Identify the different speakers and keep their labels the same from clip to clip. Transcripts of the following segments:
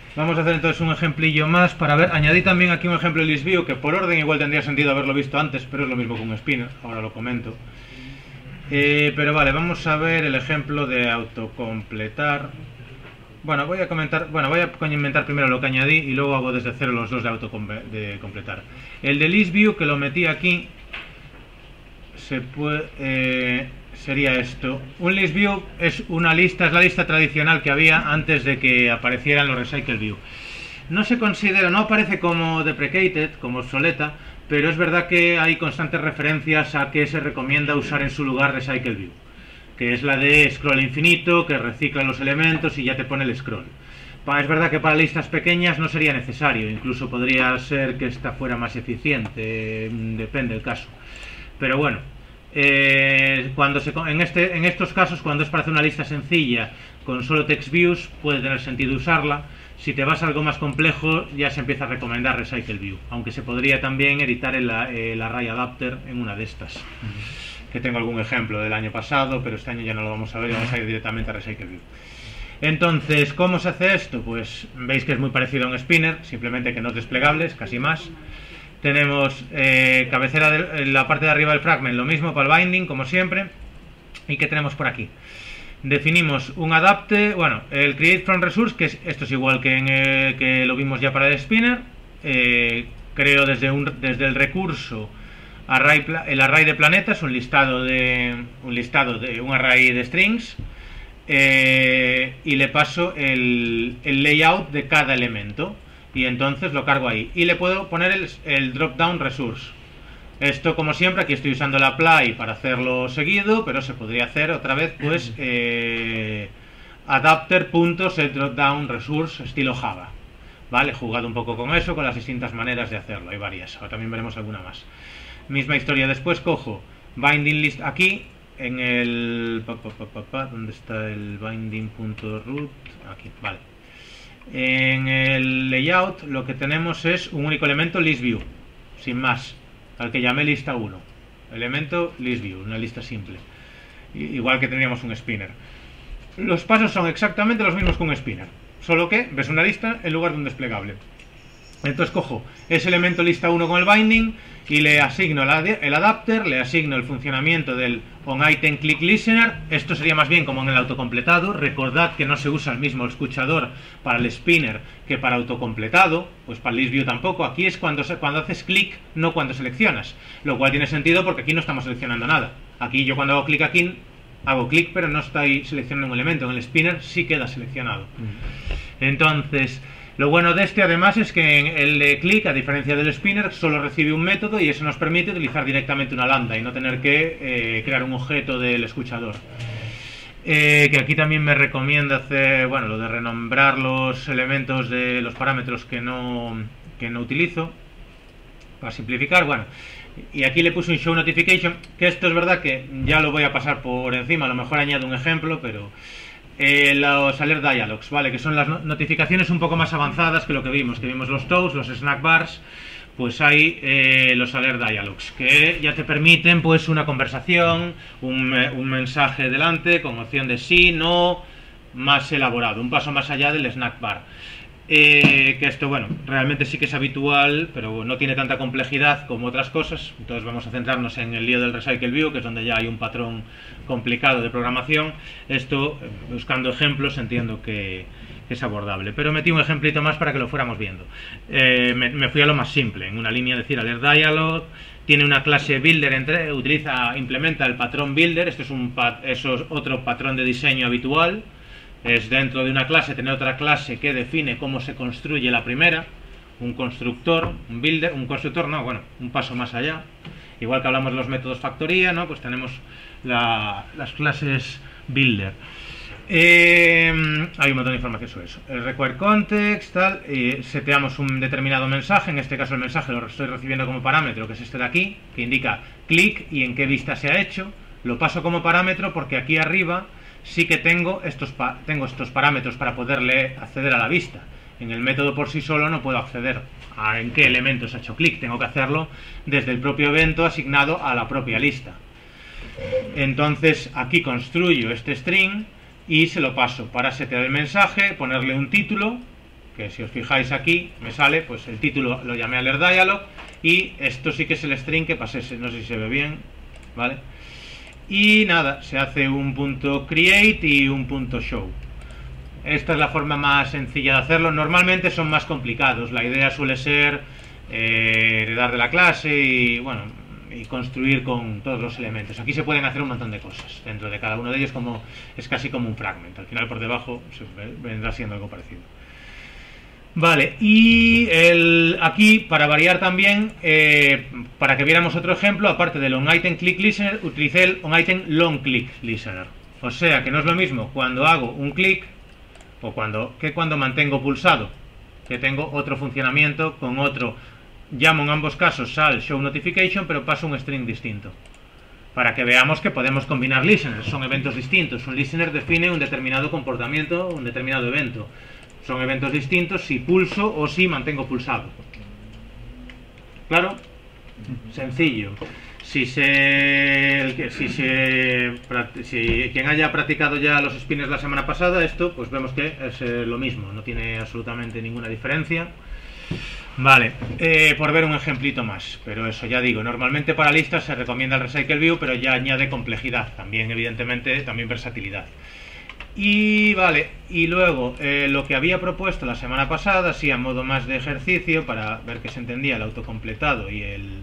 Speaker 1: Vamos a hacer entonces un ejemplillo más para ver. Añadí también aquí un ejemplo de ListView que por orden igual tendría sentido haberlo visto antes, pero es lo mismo con un spinner, ahora lo comento. Pero vale, vamos a ver el ejemplo de autocompletar. Bueno, voy a comentar primero lo que añadí y luego hago desde cero los dos de autocompletar. El de ListView, que lo metí aquí, sería esto. Un ListView es una lista, es la lista tradicional que había antes de que aparecieran los RecycleView. No se considera, no aparece como deprecated, como obsoleta, pero es verdad que hay constantes referencias a que se recomienda usar en su lugar RecycleView, que es la de scroll infinito, que recicla los elementos y ya te pone el scroll. Es verdad que para listas pequeñas no sería necesario, incluso podría ser que esta fuera más eficiente, depende del caso. Pero bueno, en estos casos, cuando es para hacer una lista sencilla con solo text views, puede tener sentido usarla. Si te vas a algo más complejo, ya se empieza a recomendar RecycleView, aunque se podría también editar el array adapter en una de estas. Que tengo algún ejemplo del año pasado, pero este año ya no lo vamos a ver, vamos a ir directamente a RecycleView. Entonces, ¿cómo se hace esto? Pues veis que es muy parecido a un spinner, simplemente que no es desplegable, es casi más. Tenemos cabecera en la parte de arriba del fragment, lo mismo para el binding, como siempre. ¿Y qué tenemos por aquí? Definimos un adapter, bueno, el create from resource, que esto es igual que lo vimos ya para el spinner. Creo desde el recurso el array de planetas, un listado de un array de strings, y le paso el layout de cada elemento y entonces lo cargo ahí y le puedo poner el drop down resource. Esto, como siempre, aquí estoy usando el apply para hacerlo seguido, pero se podría hacer otra vez, pues, adapter.setDropDownResource estilo Java. Vale, he jugado un poco con eso, con las distintas maneras de hacerlo, hay varias, ahora también veremos alguna más. Misma historia, después cojo binding list aquí, en el... ¿dónde está el binding.root? Aquí, vale. En el layout lo que tenemos es un único elemento ListView, sin más, al que llamé lista 1. Elemento ListView, una lista simple. Igual que tendríamos un spinner. Los pasos son exactamente los mismos que un spinner, solo que ves una lista en lugar de un desplegable. Entonces cojo ese elemento lista 1 con el binding y le asigno el adapter, le asigno el funcionamiento del onItemClickListener. Esto sería más bien como en el autocompletado. Recordad que no se usa el mismo escuchador para el spinner que para autocompletado, pues para el ListView tampoco. Aquí es cuando haces clic, no cuando seleccionas, lo cual tiene sentido porque aquí no estamos seleccionando nada. Aquí yo cuando hago clic aquí, hago clic pero no estoy seleccionando un elemento. En el spinner sí queda seleccionado. Entonces, lo bueno de este además es que en el de click, a diferencia del spinner, solo recibe un método y eso nos permite utilizar directamente una lambda y no tener que crear un objeto del escuchador. Que aquí también me recomienda hacer, bueno, lo de renombrar los elementos de los parámetros que no utilizo, para simplificar. Bueno, y aquí le puse un show notification, que esto es verdad que ya lo voy a pasar por encima, a lo mejor añado un ejemplo, pero... los alert dialogs, ¿vale? Que son las notificaciones un poco más avanzadas que lo que vimos los toast, los snack bars, pues hay los alert dialogs, que ya te permiten pues una conversación, un mensaje delante con opción de sí, no, más elaborado, un paso más allá del snack bar. Que esto, bueno, realmente sí que es habitual, pero no tiene tanta complejidad como otras cosas. Entonces vamos a centrarnos en el lío del RecycleView, que es donde ya hay un patrón complicado de programación. Esto, buscando ejemplos, entiendo que es abordable, pero metí un ejemplito más para que lo fuéramos viendo. Me fui a lo más simple, en una línea, decir alert dialog. Tiene una clase builder, implementa el patrón builder. Esto es otro patrón de diseño habitual. Es dentro de una clase tener otra clase que define cómo se construye la primera, un constructor, un builder, un paso más allá. Igual que hablamos de los métodos factoría, ¿no? Pues tenemos las clases builder. Hay un montón de información sobre eso. El require context, tal, seteamos un determinado mensaje, en este caso el mensaje lo estoy recibiendo como parámetro, que es este de aquí, que indica clic y en qué vista se ha hecho. Lo paso como parámetro porque aquí arriba sí que tengo estos parámetros para poderle acceder a la vista. En el método por sí solo no puedo acceder a en qué elemento se ha hecho clic, tengo que hacerlo desde el propio evento asignado a la propia lista. Entonces aquí construyo este string y se lo paso para setear el mensaje, ponerle un título, porque si os fijáis aquí me sale, pues el título lo llamé alert dialog y esto sí que es el string que pasé, no sé si se ve bien, ¿vale? Y nada, se hace un punto create y un punto show. Esta es la forma más sencilla de hacerlo. Normalmente son más complicados. La idea suele ser heredar de la clase y bueno, y construir con todos los elementos. Aquí se pueden hacer un montón de cosas dentro de cada uno de ellos, como es casi como un fragment. Al final por debajo vendrá siendo algo parecido. Vale, y aquí para variar también, para que viéramos otro ejemplo, aparte del onItem click listener, utilicé el onItem long click listener. O sea que no es lo mismo cuando hago un clic o cuando mantengo pulsado, que tengo otro funcionamiento con otro. Llamo en ambos casos al show notification, pero paso un string distinto. Para que veamos que podemos combinar listeners, son eventos distintos. Un listener define un determinado comportamiento, un determinado evento. Son eventos distintos si pulso o si mantengo pulsado. ¿Claro? Sencillo. Si quien haya practicado ya los spinners la semana pasada, esto pues vemos que es lo mismo, no tiene absolutamente ninguna diferencia. Vale, por ver un ejemplito más, pero eso ya digo, normalmente para listas se recomienda el Recycle View, pero ya añade complejidad, también evidentemente, también versatilidad. Y vale, y luego lo que había propuesto la semana pasada, sí, a modo más de ejercicio, para ver que se entendía el autocompletado y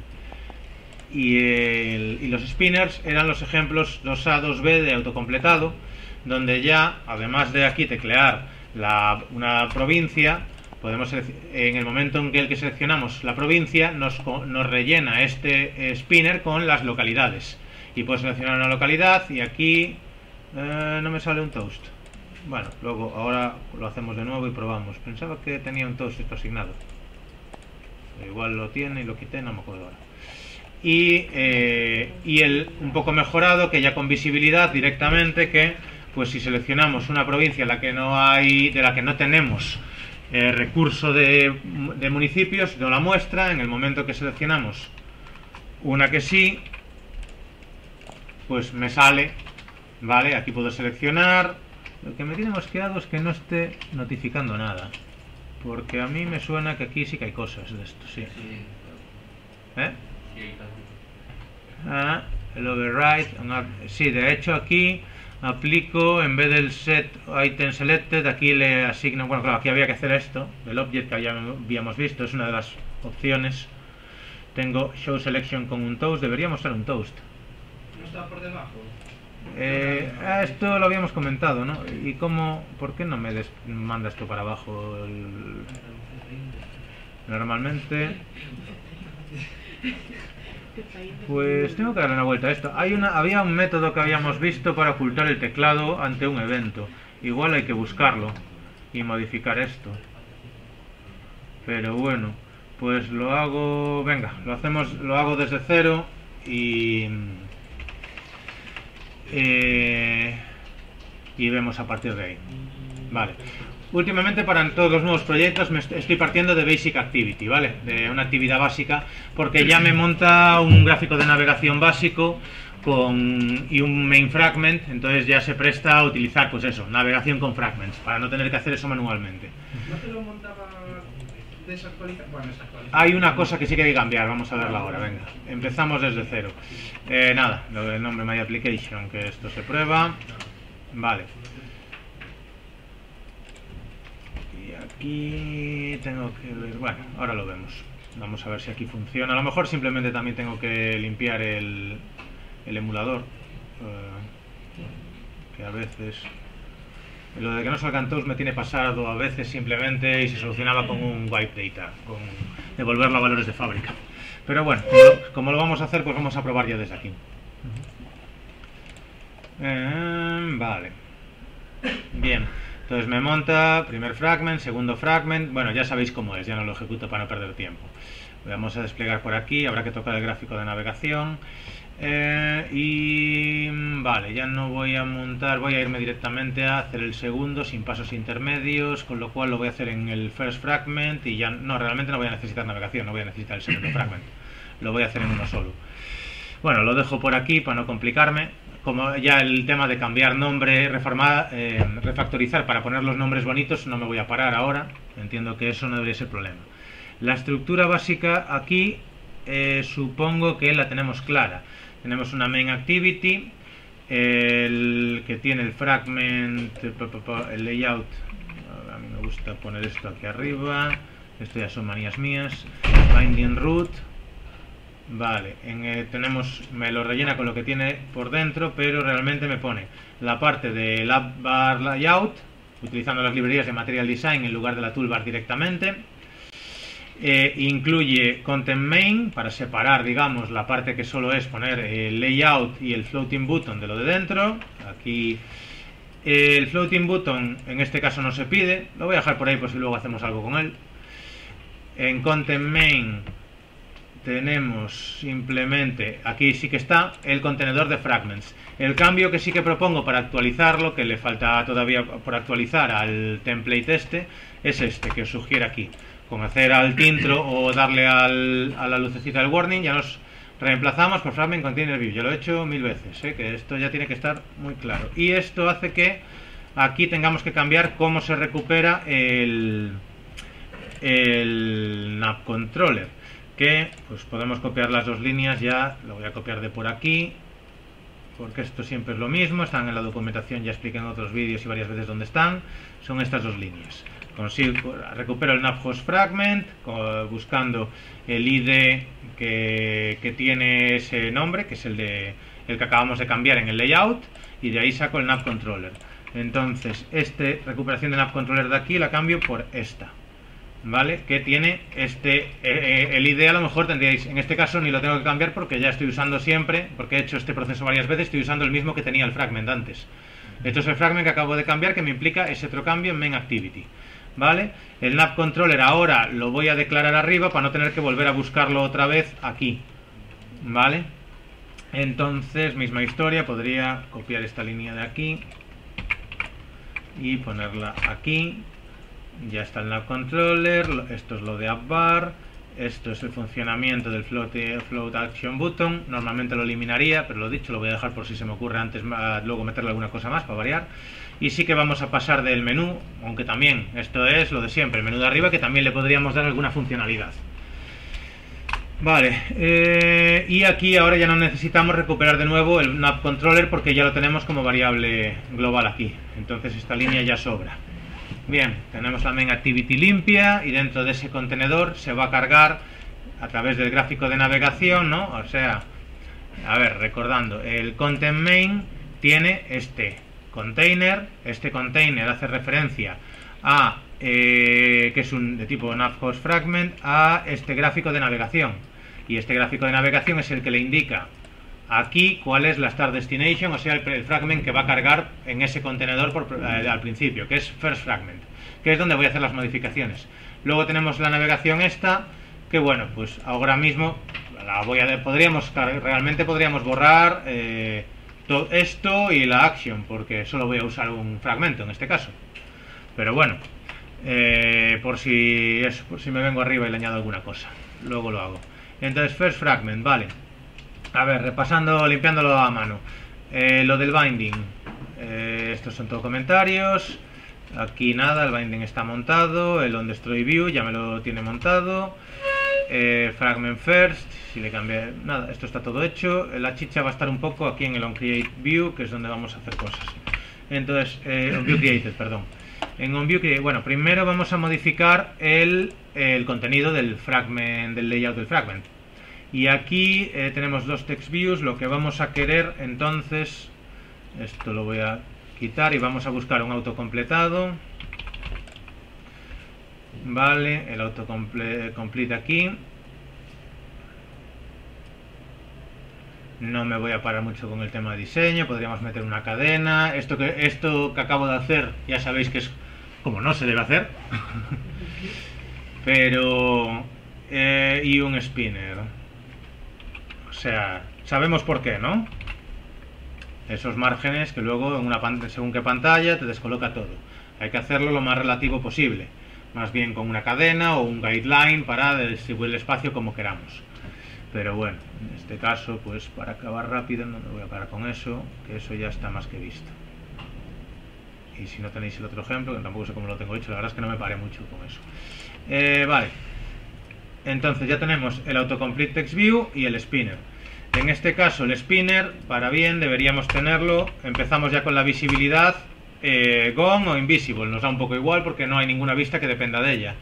Speaker 1: los spinners, eran los ejemplos 2A, 2B de autocompletado, donde ya, además de aquí teclear una provincia, podemos, en el momento en que el que seleccionamos la provincia nos rellena este spinner con las localidades, y puedo seleccionar una localidad y aquí no me sale un toast. Bueno, luego ahora lo hacemos de nuevo y probamos. Pensaba que tenía un toast esto asignado, igual lo tiene y lo quité, no me acuerdo ahora. Y el un poco mejorado, que ya con visibilidad directamente, que pues si seleccionamos una provincia en la que no hay, de la que no tenemos recurso de municipios, no la muestra. En el momento que seleccionamos una que sí, pues me sale, vale, aquí puedo seleccionar. Lo que me tiene mosqueado es que no esté notificando nada, porque a mí me suena que aquí sí que hay cosas de esto, sí. El override, sí, de hecho aquí aplico, en vez del set item selected, aquí le asigno, bueno, claro, aquí había que hacer esto, el object que ya habíamos visto, es una de las opciones. Tengo show selection con un toast, debería mostrar un toast.
Speaker 2: ¿No está por debajo?
Speaker 1: Esto lo habíamos comentado, ¿no? ¿Y cómo, por qué no me manda esto para abajo? Normalmente... Pues tengo que darle una vuelta a esto. Había un método que habíamos visto para ocultar el teclado ante un evento. Igual hay que buscarlo y modificar esto. Pero bueno, pues lo hago... Venga, lo hago desde cero y vemos a partir de ahí. Vale. Últimamente para todos los nuevos proyectos me estoy partiendo de Basic Activity, ¿vale? De una actividad básica, porque ya me monta un gráfico de navegación básico y un main fragment, entonces ya se presta a utilizar, pues eso, navegación con fragments, para no tener que hacer eso manualmente.
Speaker 2: ¿No te lo montaba desactualizado? Bueno, desactualizado.
Speaker 1: Hay una cosa que sí que hay que cambiar, vamos a verla ahora, venga. Empezamos desde cero. Nada, lo del nombre My Application, que esto se prueba. Vale. Aquí tengo que ver, bueno, ahora lo vemos. Vamos a ver si aquí funciona. A lo mejor simplemente también tengo que limpiar el emulador, que a veces lo de que no salgan todos me tiene pasado a veces simplemente, y se solucionaba con un wipe data, con devolverlo a valores de fábrica. Pero bueno, como lo vamos a hacer, pues vamos a probar ya desde aquí. Vale, bien. Entonces me monta primer fragment, segundo fragment. Bueno, ya sabéis cómo es, ya no lo ejecuto para no perder tiempo. Vamos a desplegar por aquí, habrá que tocar el gráfico de navegación. Y vale, ya no voy a montar, voy a irme directamente a hacer el segundo sin pasos intermedios, con lo cual lo voy a hacer en el first fragment y ya no, realmente no voy a necesitar navegación, no voy a necesitar el segundo fragment. Lo voy a hacer en uno solo. Bueno, lo dejo por aquí para no complicarme. como ya el tema de cambiar nombre, refactorizar para poner los nombres bonitos, no me voy a parar ahora. Entiendo que eso no debería ser problema. La estructura básica aquí supongo que la tenemos clara. Tenemos una main activity, que tiene el fragment, el layout. A mí me gusta poner esto aquí arriba. Esto ya son manías mías. Binding root. Vale, me lo rellena con lo que tiene por dentro, pero realmente me pone la parte del app bar layout, utilizando las librerías de Material Design en lugar de la toolbar directamente. Incluye content main para separar, digamos, la parte que solo es poner el layout y el floating button de lo de dentro. Aquí el floating button en este caso no se pide, lo voy a dejar por ahí por si luego hacemos algo con él. En content main tenemos simplemente, aquí sí que está el contenedor de fragments. El cambio que sí que propongo para actualizarlo, que le falta todavía por actualizar al template es este que os sugiero aquí. Con hacer alt intro o darle a la lucecita del warning ya nos reemplazamos por fragment container view. Yo lo he hecho 1000 veces, que esto ya tiene que estar muy claro. Y esto hace que aquí tengamos que cambiar cómo se recupera el nav controller. Que pues podemos copiar las dos líneas, ya lo voy a copiar de por aquí, porque esto siempre es lo mismo, están en la documentación, ya expliqué en otros vídeos y varias veces dónde están. Son estas dos líneas. Recupero el navhost fragment buscando el ID que tiene ese nombre, que es el que acabamos de cambiar en el layout, y de ahí saco el nav controller. Entonces recuperación de nav controller de aquí la cambio por esta, ¿vale? Que tiene el ID. A lo mejor tendríais, en este caso ni lo tengo que cambiar porque ya estoy usando siempre, porque he hecho este proceso varias veces, estoy usando el mismo que tenía el fragment antes. Esto es el fragment que acabo de cambiar, que me implica ese otro cambio en main activity, ¿vale? El nav controller ahora lo voy a declarar arriba para no tener que volver a buscarlo otra vez aquí, ¿vale? Entonces, misma historia, podría copiar esta línea de aquí y ponerla aquí. Ya está el nav controller, esto es lo de appbar, esto es el funcionamiento del float action button. Normalmente lo eliminaría, pero lo dicho, lo voy a dejar por si se me ocurre antes luego meterle alguna cosa más para variar. Y sí que vamos a pasar del menú, aunque también esto es lo de siempre, el menú de arriba, que también le podríamos dar alguna funcionalidad. Vale, y aquí ahora ya no necesitamos recuperar de nuevo el nav controller porque ya lo tenemos como variable global aquí. Entonces esta línea ya sobra. Bien, tenemos la main activity limpia y dentro de ese contenedor se va a cargar a través del gráfico de navegación, ¿no? O sea, a ver, recordando, el content main tiene este container hace referencia a, que es de tipo navhost fragment, a este gráfico de navegación. Y este gráfico de navegación es el que le indica aquí cuál es la start destination, o sea, el fragment que va a cargar en ese contenedor al principio, que es first fragment, que es donde voy a hacer las modificaciones. Luego tenemos la navegación esta, que bueno, pues ahora mismo realmente podríamos borrar todo esto y la action, porque solo voy a usar un fragmento en este caso. Pero bueno, por si me vengo arriba y le añado alguna cosa, luego lo hago. Entonces, first fragment, vale. A ver, repasando, limpiándolo a mano. Lo del binding. Estos son todos comentarios. Aquí nada, el binding está montado. El onDestroy view ya me lo tiene montado. Fragment first, si le cambié nada, esto está todo hecho. La chicha va a estar un poco aquí en el onCreate view, que es donde vamos a hacer cosas. Entonces, onViewCreated, perdón. En onViewCreated, bueno, primero vamos a modificar el contenido del fragment, del layout del fragment. Y aquí tenemos dos text views. Lo que vamos a querer entonces, esto lo voy a quitar y vamos a buscar un autocompletado. Vale, el autocomplete aquí. No me voy a parar mucho con el tema de diseño. Podríamos meter una cadena. Esto que acabo de hacer ya sabéis que es como no se debe hacer. Pero y un spinner. O sea, sabemos por qué, ¿no? Esos márgenes que luego en una según qué pantalla te descoloca todo. Hay que hacerlo lo más relativo posible. Más bien con una cadena o un guideline para distribuir el espacio como queramos. pero bueno, en este caso pues para acabar rápido no me voy a parar con eso, que eso ya está más que visto. Y si no tenéis el otro ejemplo, que tampoco sé cómo lo tengo hecho, la verdad es que no me paré mucho con eso. Vale, entonces ya tenemos el autocomplete text view y el spinner. En este caso el spinner, para bien, deberíamos tenerlo. Empezamos ya con la visibilidad gone o invisible, nos da un poco igual porque no hay ninguna vista que dependa de ella.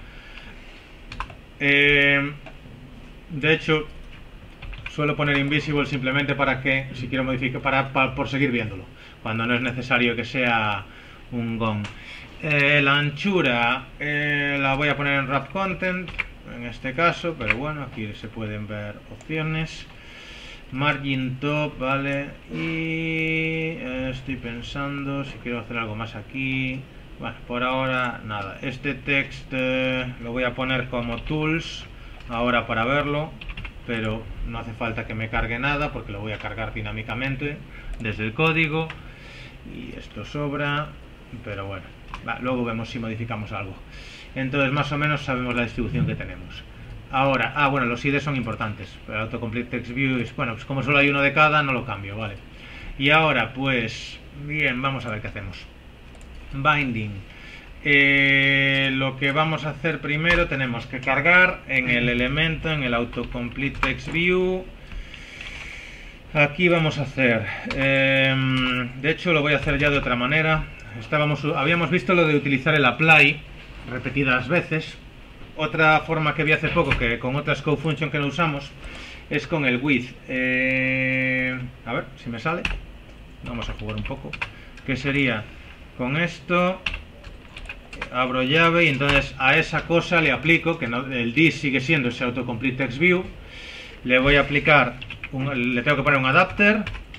Speaker 1: De hecho, suelo poner invisible simplemente para que, si quiero modificar, por seguir viéndolo, cuando no es necesario que sea un gone. La anchura la voy a poner en wrap content en este caso, pero bueno, aquí se pueden ver opciones. Margin top, vale, y estoy pensando si quiero hacer algo más aquí. Bueno, por ahora nada. Este text lo voy a poner como tools ahora para verlo, pero no hace falta que me cargue nada porque lo voy a cargar dinámicamente desde el código y esto sobra, pero bueno, luego vemos si modificamos algo. Entonces más o menos sabemos la distribución que tenemos. Ahora, bueno, los IDs son importantes. El autocomplete text view es, bueno, pues como solo hay uno de cada, no lo cambio, vale. Y ahora, pues, bien, vamos a ver qué hacemos. Binding. Lo que vamos a hacer primero, tenemos que cargar en el elemento, en el autocomplete text view. Aquí vamos a hacer, de hecho lo voy a hacer ya de otra manera. Habíamos visto lo de utilizar el apply repetidas veces. Otra forma que vi hace poco, que con otra scope function que no usamos, es con el with. A ver si me sale. Vamos a jugar un poco. Que sería con esto, abro llave y entonces a esa cosa le aplico, que no, el this sigue siendo ese autocomplete text view. Le voy a aplicar, le tengo que poner un adapter.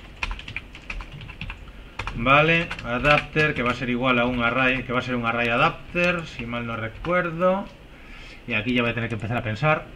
Speaker 1: Vale, adapter que va a ser igual a un array, que va a ser un array adapter, si mal no recuerdo. Y aquí ya voy a tener que empezar a pensar.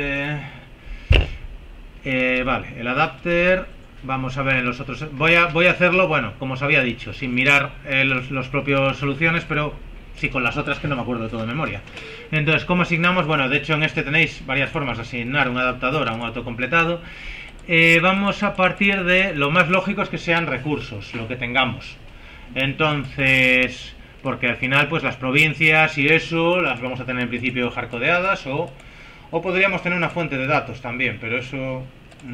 Speaker 1: Vale, el adapter, vamos a ver en los otros. Voy a hacerlo, bueno, como os había dicho, sin mirar los propios soluciones, pero sí con las otras que no me acuerdo de todo de memoria. Entonces, ¿cómo asignamos? Bueno, de hecho en este tenéis varias formas de asignar un adaptador a un autocompletado. Vamos a partir de lo más lógico es que sean recursos, lo que tengamos. Entonces, porque al final pues las provincias y eso las vamos a tener en principio hardcodeadas o podríamos tener una fuente de datos también, pero eso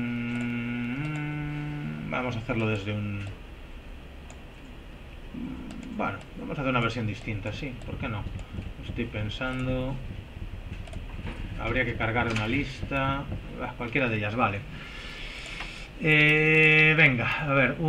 Speaker 1: vamos a hacerlo desde un... Bueno, vamos a hacer una versión distinta, sí, ¿por qué no? Estoy pensando... Habría que cargar una lista, cualquiera de ellas, vale. Venga, a ver,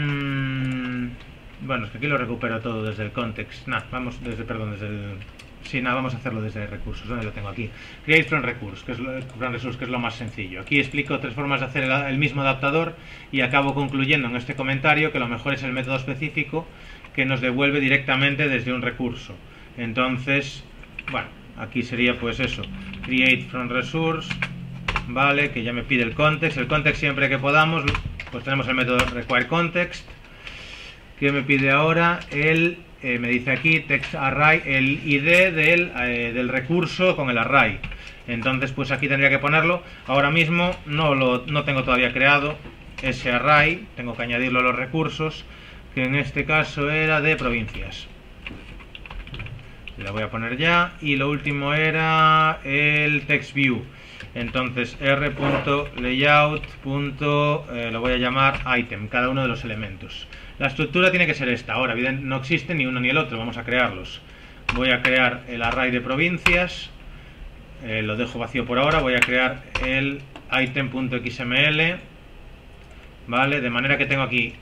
Speaker 1: bueno, es que aquí lo recupero todo desde el context. Vamos desde el... Sí, vamos a hacerlo desde recursos. ¿Dónde lo tengo? Aquí. Create from resource, que es lo más sencillo. Aquí explico tres formas de hacer el mismo adaptador y acabo concluyendo en este comentario que lo mejor es el método específico que nos devuelve directamente desde un recurso. Entonces, bueno, aquí sería pues eso. Create from resource, vale, que ya me pide el context. El context siempre que podamos, pues tenemos el método require context. ¿Qué me pide ahora? Me dice aquí text array, el ID del recurso con el array. Entonces pues aquí tendría que ponerlo. Ahora mismo no tengo todavía creado ese array, tengo que añadirlo a los recursos, que en este caso era de provincias. Le voy a poner ya. Y lo último era el text view. Entonces r.layout. Lo voy a llamar item, cada uno de los elementos. La estructura tiene que ser esta. Ahora, evidentemente, no existe ni uno ni el otro, vamos a crearlos. Voy a crear el array de provincias, lo dejo vacío por ahora. Voy a crear el item.xml, vale, de manera que tengo aquí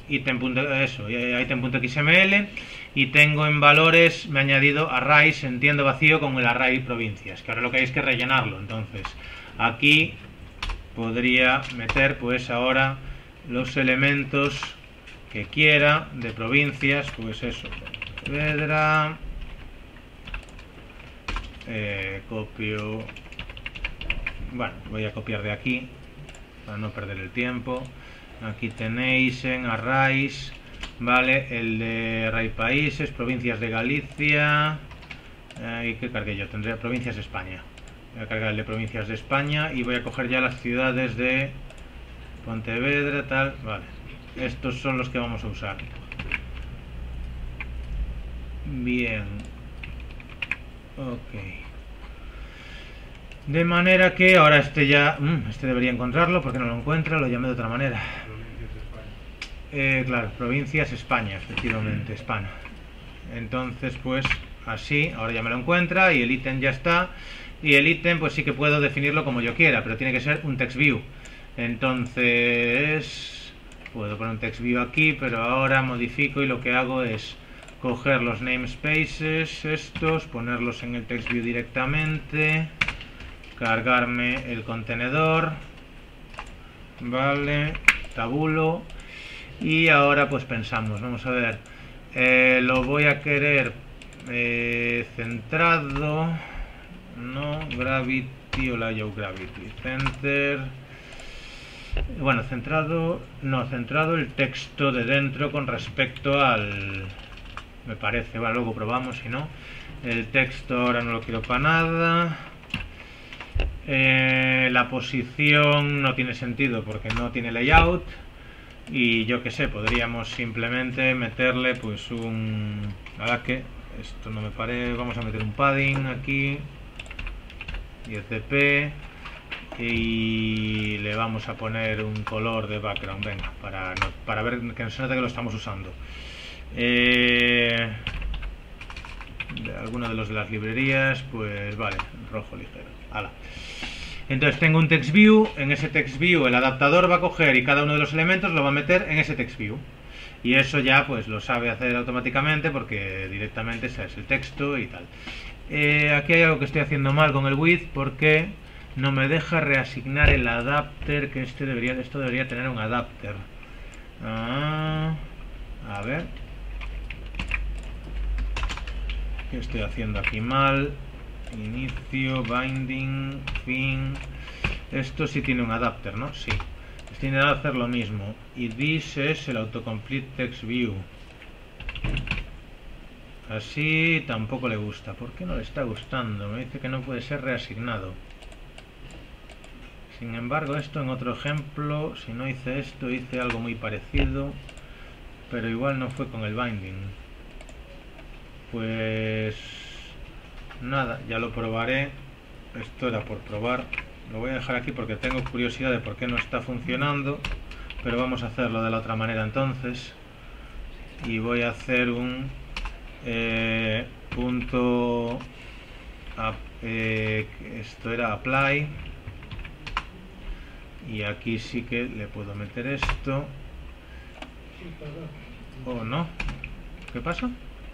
Speaker 1: item.xml y tengo en valores, me he añadido arrays, entiendo vacío con el array provincias, que ahora lo que hay es que rellenarlo. Entonces aquí podría meter pues ahora los elementos que quiera de provincias, pues eso, Vedra, copio, bueno, voy a copiar de aquí para no perder el tiempo. Aquí tenéis en arrays, vale, el de array países, provincias de Galicia, y que cargué yo, tendría provincias de España. Voy a cargar el de provincias de España y voy a coger ya las ciudades de Pontevedra, tal. Vale, estos son los que vamos a usar. Bien. Ok. De manera que ahora este ya... este debería encontrarlo porque no lo encuentra, lo llamé de otra manera. Claro, provincias España, efectivamente, España. Entonces pues así, ahora ya me lo encuentra y el ítem ya está. Y el ítem pues sí que puedo definirlo como yo quiera, pero tiene que ser un text view. Entonces puedo poner un text view aquí, pero ahora modifico y lo que hago es coger los namespaces estos, ponerlos en el text view directamente, cargarme el contenedor, vale, tabulo. Y ahora pues pensamos, vamos a ver, lo voy a querer centrado, no, gravity o layout gravity, center, bueno, centrado, no, centrado el texto de dentro con respecto al, me parece, bueno, luego probamos si no, el texto ahora no lo quiero para nada. La posición no tiene sentido porque no tiene layout. Y yo que sé, podríamos simplemente meterle pues un... Ahora que esto no me parece, vamos a meter un padding aquí, ICP, y le vamos a poner un color de background, venga, para ver que no se note que lo estamos usando. De alguno de los de las librerías, pues vale, rojo ligero. Hala. Entonces tengo un text view, en ese text view el adaptador va a coger y cada uno de los elementos lo va a meter en ese text view. Y eso ya pues lo sabe hacer automáticamente porque directamente ese es el texto y tal. Aquí hay algo que estoy haciendo mal con el with porque no me deja reasignar el adapter, que esto debería tener un adapter. A ver. ¿Qué estoy haciendo aquí mal? Inicio, binding, fin. Esto sí tiene un adapter, ¿no? Sí. Tiene que hacer lo mismo. Y this es el autocomplete text view. Así tampoco le gusta. ¿Por qué no le está gustando? Me dice que no puede ser reasignado. Sin embargo, esto en otro ejemplo, si no hice esto, hice algo muy parecido. Pero igual no fue con el binding. Pues... nada, ya lo probaré. Esto era por probar. Lo voy a dejar aquí porque tengo curiosidad de por qué no está funcionando. Pero vamos a hacerlo de la otra manera entonces. Y voy a hacer un punto... esto era apply. Y aquí sí que le puedo meter esto. ¿O no? ¿Qué pasa?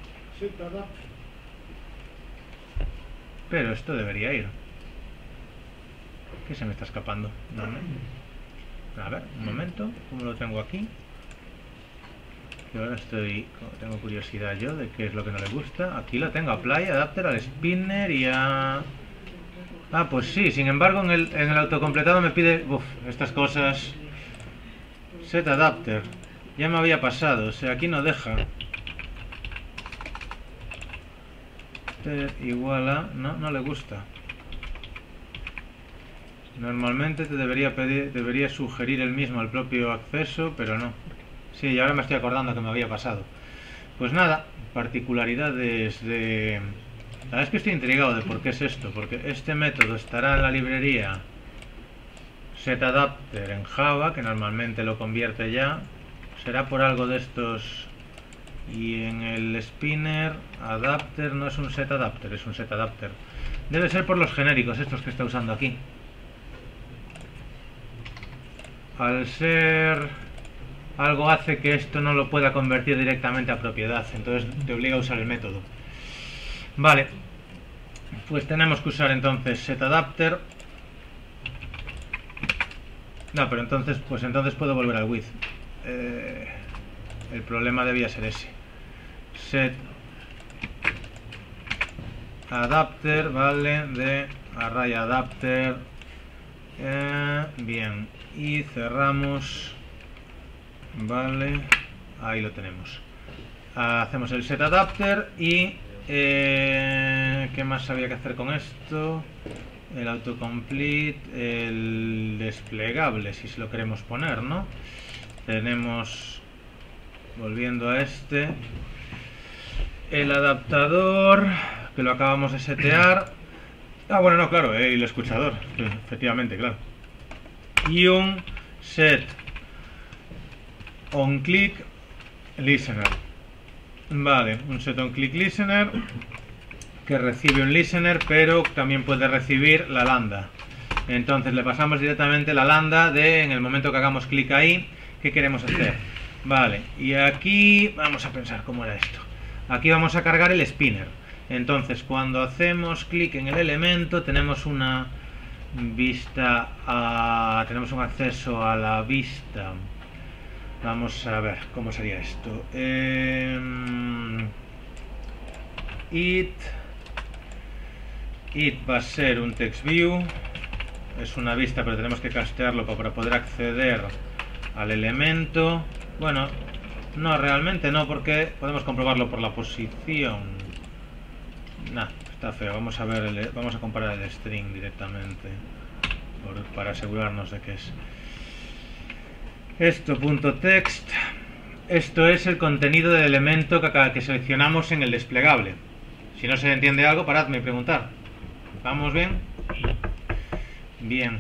Speaker 1: Pero esto debería ir. ¿Qué se me está escapando? No. A ver, un momento. ¿Cómo lo tengo aquí? Que ahora tengo curiosidad yo de qué es lo que no le gusta. Aquí lo tengo. Apply, adapter al spinner y a... Ah, pues sí. Sin embargo, en el autocompletado me pide... estas cosas... Set adapter. Ya me había pasado. O sea, aquí no deja. Igual a... No le gusta. Normalmente te debería sugerir el mismo el propio acceso, pero no. Sí, y ahora me estoy acordando que me había pasado. Pues nada, particularidades de... La verdad es que estoy intrigado de por qué es esto, porque este método estará en la librería setAdapter en Java, que normalmente lo convierte ya. Será por algo de estos... Y en el spinner, adapter no es un setAdapter, es un setAdapter. Debe ser por los genéricos estos que está usando aquí. Al ser algo hace que esto no lo pueda convertir directamente a propiedad, entonces te obliga a usar el método. Vale, pues tenemos que usar entonces setAdapter. No, pero entonces puedo volver al with. El problema debía ser ese. setAdapter, vale, de array adapter. Bien, y cerramos. Vale, ahí lo tenemos. Hacemos el setAdapter y ¿Qué más había que hacer con esto? El autocomplete, el desplegable, si se lo queremos poner, ¿no? Tenemos, volviendo a este, el adaptador, que lo acabamos de setear. Ah, bueno, no, claro, el escuchador, efectivamente, claro. Y un set on click listener. Vale, un set on click listener que recibe un listener, pero también puede recibir la lambda. Entonces le pasamos directamente la lambda de, en el momento que hagamos clic ahí, ¿qué queremos hacer? Vale, y aquí vamos a pensar cómo era esto. Aquí vamos a cargar el spinner. Entonces cuando hacemos clic en el elemento tenemos una vista tenemos un acceso a la vista. Vamos a ver cómo sería esto. It va a ser un text view, es una vista, pero tenemos que castearlo para poder acceder al elemento. Bueno, no, realmente no, porque podemos comprobarlo por la posición. Nah, está feo. Vamos a ver, vamos a comparar el string directamente para asegurarnos de que es esto. .text, esto es el contenido del elemento que seleccionamos en el desplegable. Si no se entiende algo, paradme y preguntar. ¿Vamos bien? Bien.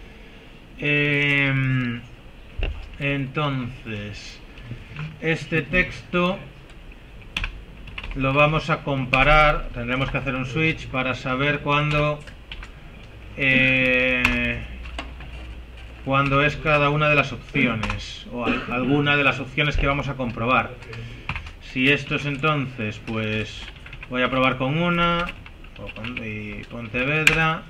Speaker 1: Entonces, este texto lo vamos a comparar. Tendremos que hacer un switch para saber cuándo es cada una de las opciones, o alguna de las opciones que vamos a comprobar. Si esto es, entonces, pues voy a probar con una, y Pontevedra,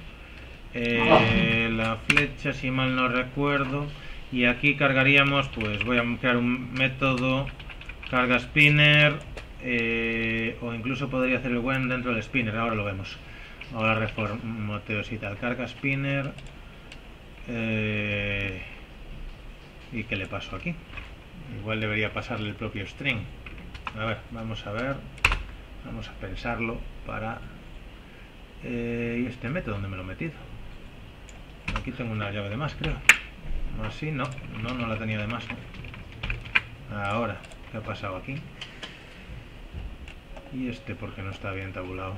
Speaker 1: la flecha, si mal no recuerdo, y aquí cargaríamos, pues voy a crear un método carga spinner, o incluso podría hacer el when dentro del spinner. Ahora lo vemos, ahora reformoteos y tal. Carga spinner, y ¿qué le paso aquí? Igual debería pasarle el propio string. A ver, vamos a pensarlo para... ¿y este método dónde me lo he metido? Aquí tengo una llave de más, creo. Así, no la tenía de más, ¿no? Ahora, ¿qué ha pasado aquí? Y este, porque no está bien tabulado.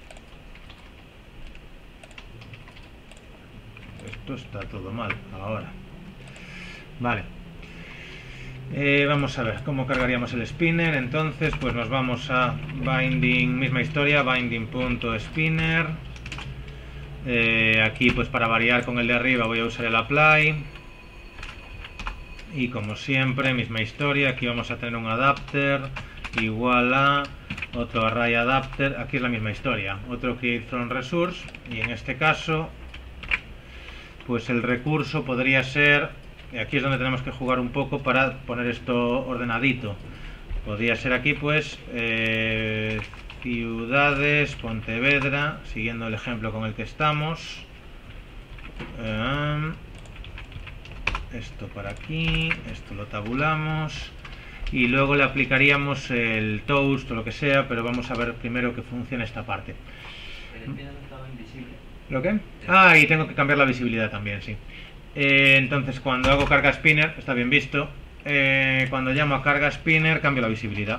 Speaker 1: Esto está todo mal, ahora. Vale. Vamos a ver cómo cargaríamos el spinner. Entonces, pues nos vamos a binding, misma historia, binding.spinner. Aquí, pues para variar con el de arriba, voy a usar el apply. Y como siempre, misma historia. Aquí vamos a tener un adapter igual a otro array adapter. Aquí es la misma historia, otro create from resource. Y en este caso, pues el recurso podría ser... Aquí es donde tenemos que jugar un poco para poner esto ordenadito. Podría ser aquí, pues, ciudades, Pontevedra, siguiendo el ejemplo con el que estamos. Esto para aquí, esto lo tabulamos. Y luego le aplicaríamos el toast o lo que sea, pero vamos a ver primero que funciona esta parte. ¿Lo qué? Ah, y tengo que cambiar la visibilidad también, sí. Entonces cuando hago carga spinner, está bien visto, cuando llamo a carga spinner cambio la visibilidad.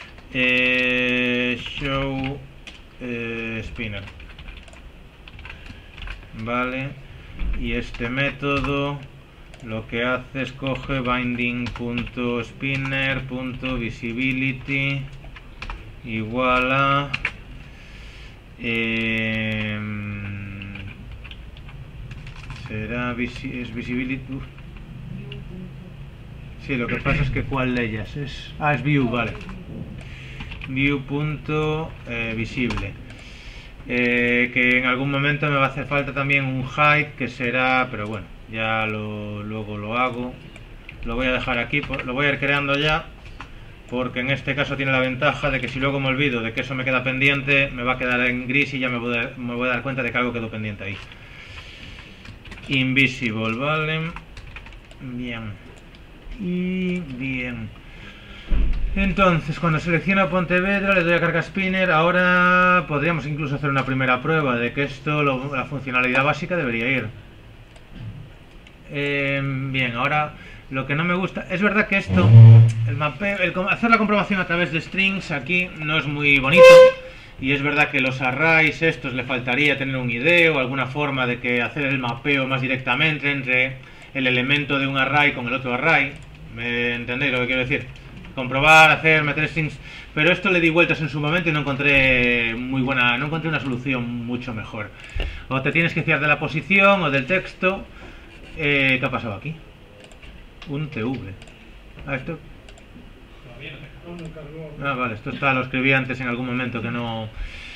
Speaker 1: Show spinner, vale, y este método lo que hace es coge binding.spinner.visibility igual a será es visibility. Sí, lo que pasa es que ¿cuál de ellas es? Ah, es view, vale. View.visible. Que en algún momento me va a hacer falta también un height, que será, pero bueno, ya luego lo hago. Lo voy a dejar aquí, lo voy a ir creando ya, porque en este caso tiene la ventaja de que si luego me olvido de que eso me queda pendiente, me va a quedar en gris y ya me voy a dar cuenta de que algo quedó pendiente ahí. Invisible, vale. Bien. Y bien. Entonces, cuando selecciono Pontevedra, le doy a carga spinner. Ahora podríamos incluso hacer una primera prueba de que esto, la funcionalidad básica debería ir. Bien, ahora lo que no me gusta, es verdad que esto, el mapeo, hacer la comprobación a través de strings aquí no es muy bonito. Y es verdad que los arrays estos le faltaría tener un IDE o alguna forma de que hacer el mapeo más directamente entre el elemento de un array con el otro array. ¿Me entendéis lo que quiero decir? Comprobar, hacer, meter strings. Pero esto le di vueltas en su momento y no encontré no encontré una solución mucho mejor. O te tienes que fiar de la posición o del texto. ¿Qué ha pasado aquí? Un TV. Esto... vale, esto lo escribí antes en algún momento que no...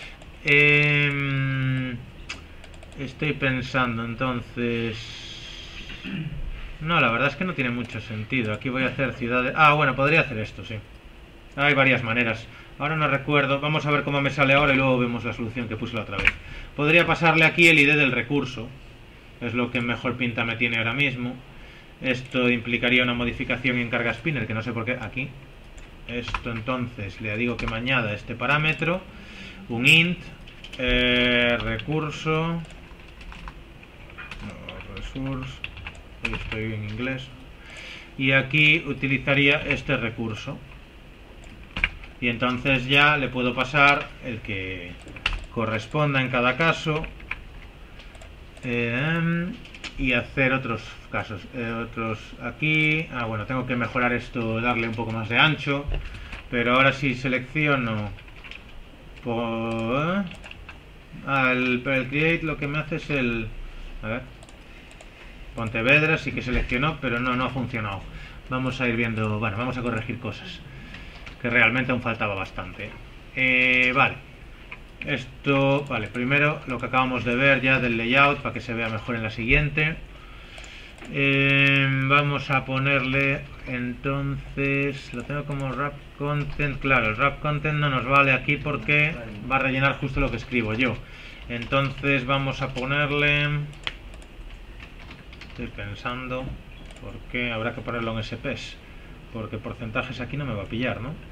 Speaker 1: estoy pensando, entonces... No, la verdad es que no tiene mucho sentido. Aquí voy a hacer ciudades... bueno, podría hacer esto, sí. Hay varias maneras. Ahora no recuerdo. Vamos a ver cómo me sale ahora y luego vemos la solución que puse la otra vez. Podría pasarle aquí el ID del recurso. Es lo que mejor pinta me tiene ahora mismo. Esto implicaría una modificación en carga spinner, que no sé por qué. Aquí. Esto entonces le digo que me añada este parámetro. Un int. Recurso. No, resource. Hoy estoy en inglés. Y aquí utilizaría este recurso. Y entonces ya le puedo pasar el que corresponda en cada caso. Y hacer otros casos. Otros aquí. Bueno, tengo que mejorar esto, darle un poco más de ancho. Pero ahora si selecciono el create, lo que me hace es el... A ver. Pontevedra sí que seleccionó, pero no ha funcionado. Vamos a ir viendo... Bueno, vamos a corregir cosas que realmente aún faltaba bastante. Vale. Esto, vale, primero lo que acabamos de ver ya del layout para que se vea mejor en la siguiente. Vamos a ponerle entonces, lo tengo como wrap content. Claro, el wrap content no nos vale aquí porque va a rellenar justo lo que escribo yo. Entonces vamos a ponerle, estoy pensando, ¿por qué habrá que ponerlo en SPs? Porque porcentajes aquí no me va a pillar, ¿no?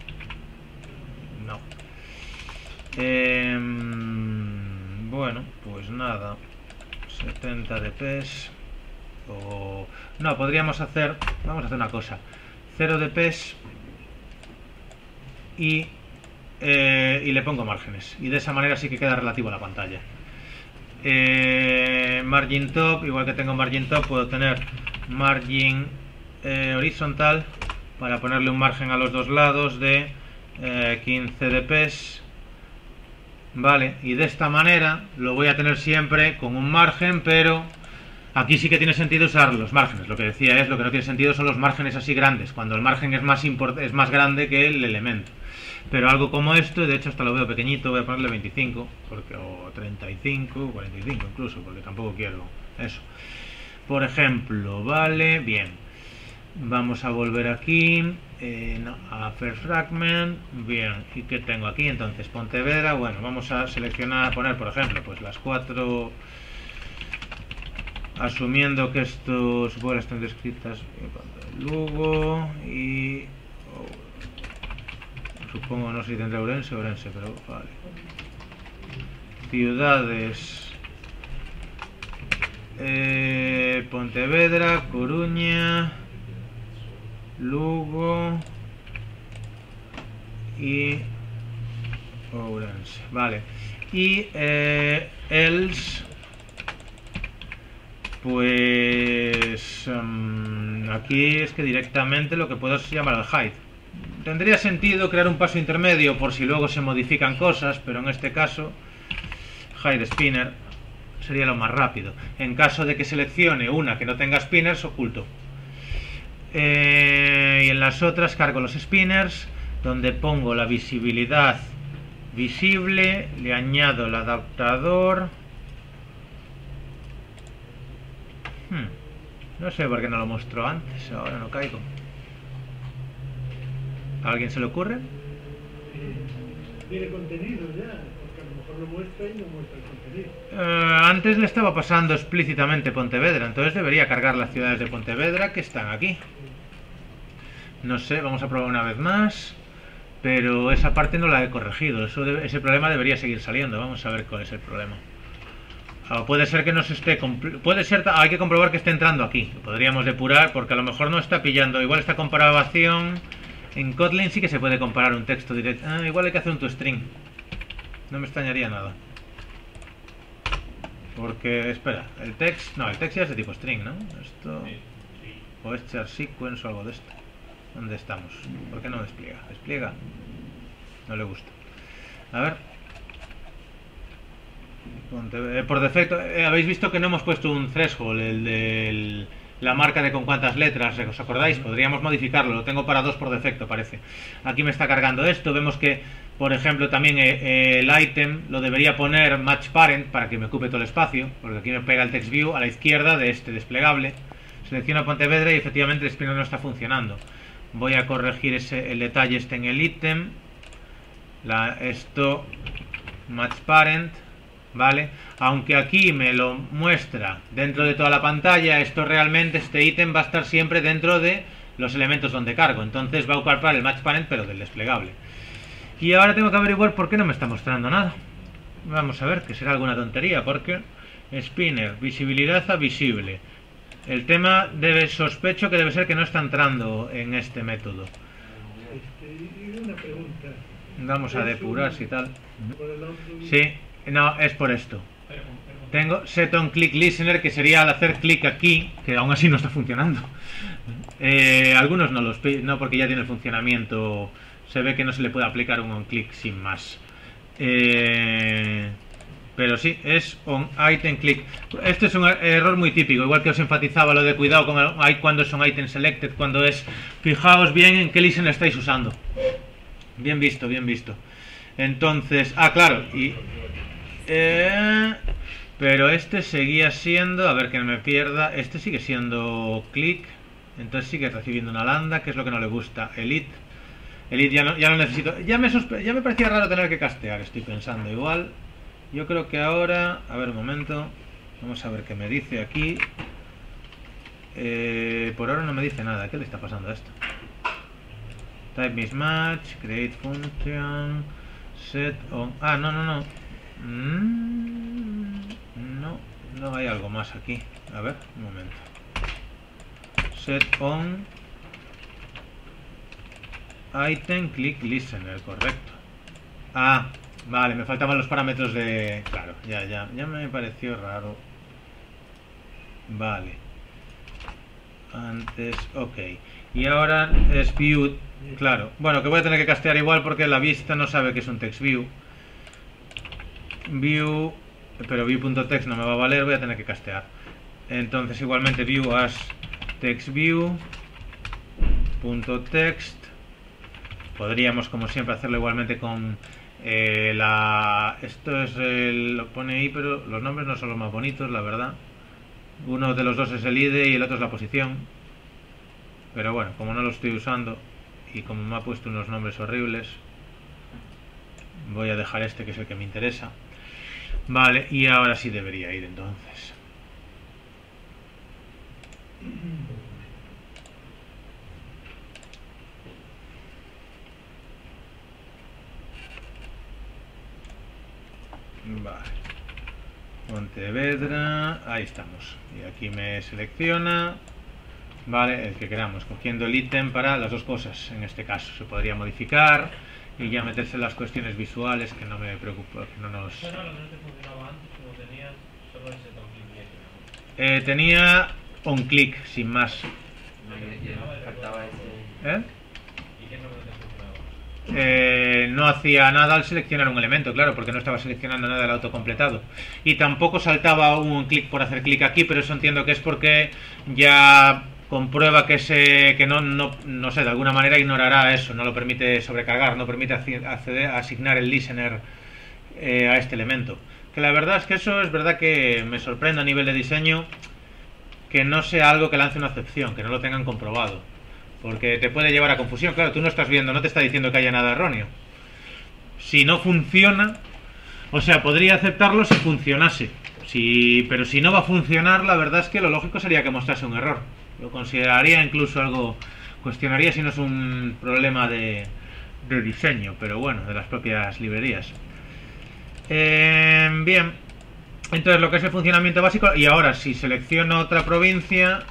Speaker 1: No. Bueno, pues nada, 70 dps o... No, podríamos hacer, vamos a hacer una cosa, 0 dps y le pongo márgenes, y de esa manera sí que queda relativo a la pantalla. Margin top, igual que tengo margin top, puedo tener margin horizontal para ponerle un margen a los dos lados de 15 dps. Vale, y de esta manera lo voy a tener siempre con un margen, pero aquí sí que tiene sentido usar los márgenes. Lo que decía es, lo que no tiene sentido son los márgenes así grandes, cuando el margen es más grande que el elemento. Pero algo como esto, de hecho hasta lo veo pequeñito, voy a ponerle 25, o 35, 45 incluso, porque tampoco quiero eso. Por ejemplo, vale, bien. Vamos a volver aquí, no, a First Fragment, bien, ¿y qué tengo aquí? Entonces, Pontevedra, bueno, vamos a seleccionar, poner por ejemplo, pues las 4, asumiendo que estos, bueno, están descritas, Lugo y, supongo, no sé si tendrá Ourense, pero vale. Ciudades, Pontevedra, Coruña, Lugo y Ourense, vale. Y else, pues aquí es que directamente lo que puedo es llamar al hide. Tendría sentido crear un paso intermedio por si luego se modifican cosas, pero en este caso hide spinner sería lo más rápido. En caso de que seleccione una que no tenga spinners, oculto. Y en las otras cargo los spinners, donde pongo la visibilidad visible, le añado el adaptador. No sé por qué no lo mostró antes, ahora no caigo. ¿A alguien se le ocurre?
Speaker 3: Tiene contenido ya, porque a lo mejor lo muestra y no muestra el contenido.
Speaker 1: Antes le estaba pasando explícitamente Pontevedra, entonces debería cargar las ciudades de Pontevedra que están aquí. No sé, vamos a probar una vez más. Pero esa parte no la he corregido. Ese problema debería seguir saliendo. Vamos a ver cuál es el problema. O puede ser que no se esté... Puede ser... Hay que comprobar que esté entrando aquí. Lo podríamos depurar porque a lo mejor no está pillando. Igual esta comparación... En Kotlin sí que se puede comparar un texto directo. Igual hay que hacer un toString. No me extrañaría nada. Porque... Espera. El text... No, el text ya es de tipo string, ¿no? Esto... O es char sequence o algo de esto. ¿Dónde estamos? ¿Por qué no despliega? ¿Despliega? No le gusta. A ver. Por defecto, habéis visto que no hemos puesto un threshold, el de la marca de con cuántas letras, ¿os acordáis? Podríamos modificarlo, lo tengo para 2 por defecto, parece. Aquí me está cargando esto, vemos que, por ejemplo, también el item lo debería poner match parent para que me ocupe todo el espacio, porque aquí me pega el text view a la izquierda de este desplegable. Selecciono Pontevedra y efectivamente el spinner no está funcionando. Voy a corregir el detalle este en el ítem. Esto match parent, ¿vale? Aunque aquí me lo muestra dentro de toda la pantalla, esto realmente, este ítem va a estar siempre dentro de los elementos donde cargo. Entonces va a ocupar el match parent pero del desplegable. Y ahora tengo que averiguar por qué no me está mostrando nada. Vamos a ver, que será alguna tontería, porque spinner, visibilidad a visible. El tema sospecho que debe ser que no está entrando en este método.
Speaker 3: Y una pregunta.
Speaker 1: Vamos a depurar si tal. Sí, no, es por esto. Tengo set on click listener, que sería al hacer clic aquí, que aún así no está funcionando. Algunos no no, porque ya tiene el funcionamiento. Se ve que no se le puede aplicar un on click sin más. Pero sí, es on item click. Este es un error muy típico, igual que os enfatizaba lo de cuidado con cuando es on item selected, cuando es... Fijaos bien en qué listener estáis usando. Bien visto, bien visto. Entonces, claro, pero este seguía siendo, a ver que no me pierda, este sigue siendo click, entonces sigue recibiendo una lambda, que es lo que no le gusta. Elite ya no necesito, ya me parecía raro tener que castear, estoy pensando igual. Yo creo que ahora, a ver un momento, vamos a ver qué me dice aquí. Por ahora no me dice nada. ¿Qué le está pasando a esto? Type mismatch, create function, set on... no. No hay algo más aquí. A ver, un momento. Set on item click listener, correcto. Vale, me faltaban los parámetros de... Claro, ya me pareció raro. Vale. Antes, ok. Y ahora es view, claro. Bueno, que voy a tener que castear igual porque la vista no sabe que es un text view. View, pero view.text no me va a valer, voy a tener que castear. Entonces igualmente view as text view .text. Podríamos como siempre hacerlo igualmente con... esto es lo pone ahí, pero los nombres no son los más bonitos, la verdad. Uno de los dos es el ID y el otro es la posición. Pero bueno, como no lo estoy usando y como me ha puesto unos nombres horribles, voy a dejar este que es el que me interesa. Vale, y ahora sí debería ir entonces. Vale, Pontevedra, ahí estamos. Y aquí me selecciona, vale, el que queramos, cogiendo el ítem para las dos cosas. En este caso se podría modificar y ya meterse en las cuestiones visuales, que no me preocupa, que no nos...
Speaker 4: Eso era lo que no te funcionaba antes, como tenías solo ese on click.
Speaker 1: Tenía on click, sin más.
Speaker 5: Faltaba ese...
Speaker 4: ¿Y qué es lo que no te funcionaba?
Speaker 1: No hacía nada al seleccionar un elemento, claro, porque no estaba seleccionando nada del autocompletado. Y tampoco saltaba un clic por hacer clic aquí, pero eso entiendo que es porque ya comprueba que no sé, de alguna manera ignorará eso, no lo permite sobrecargar, no permite asignar el listener a este elemento. Que la verdad es que eso es verdad que me sorprende a nivel de diseño, que no sea algo que lance una excepción, que no lo tengan comprobado. Porque te puede llevar a confusión. Claro, tú no estás viendo, no te está diciendo que haya nada erróneo. Si no funciona, o sea, podría aceptarlo si funcionase. Pero si no va a funcionar, la verdad es que lo lógico sería que mostrase un error. Lo consideraría incluso algo Cuestionaría si no es un problema de diseño, pero bueno, de las propias librerías. Bien, entonces lo que es el funcionamiento básico. Y ahora si selecciono otra provincia,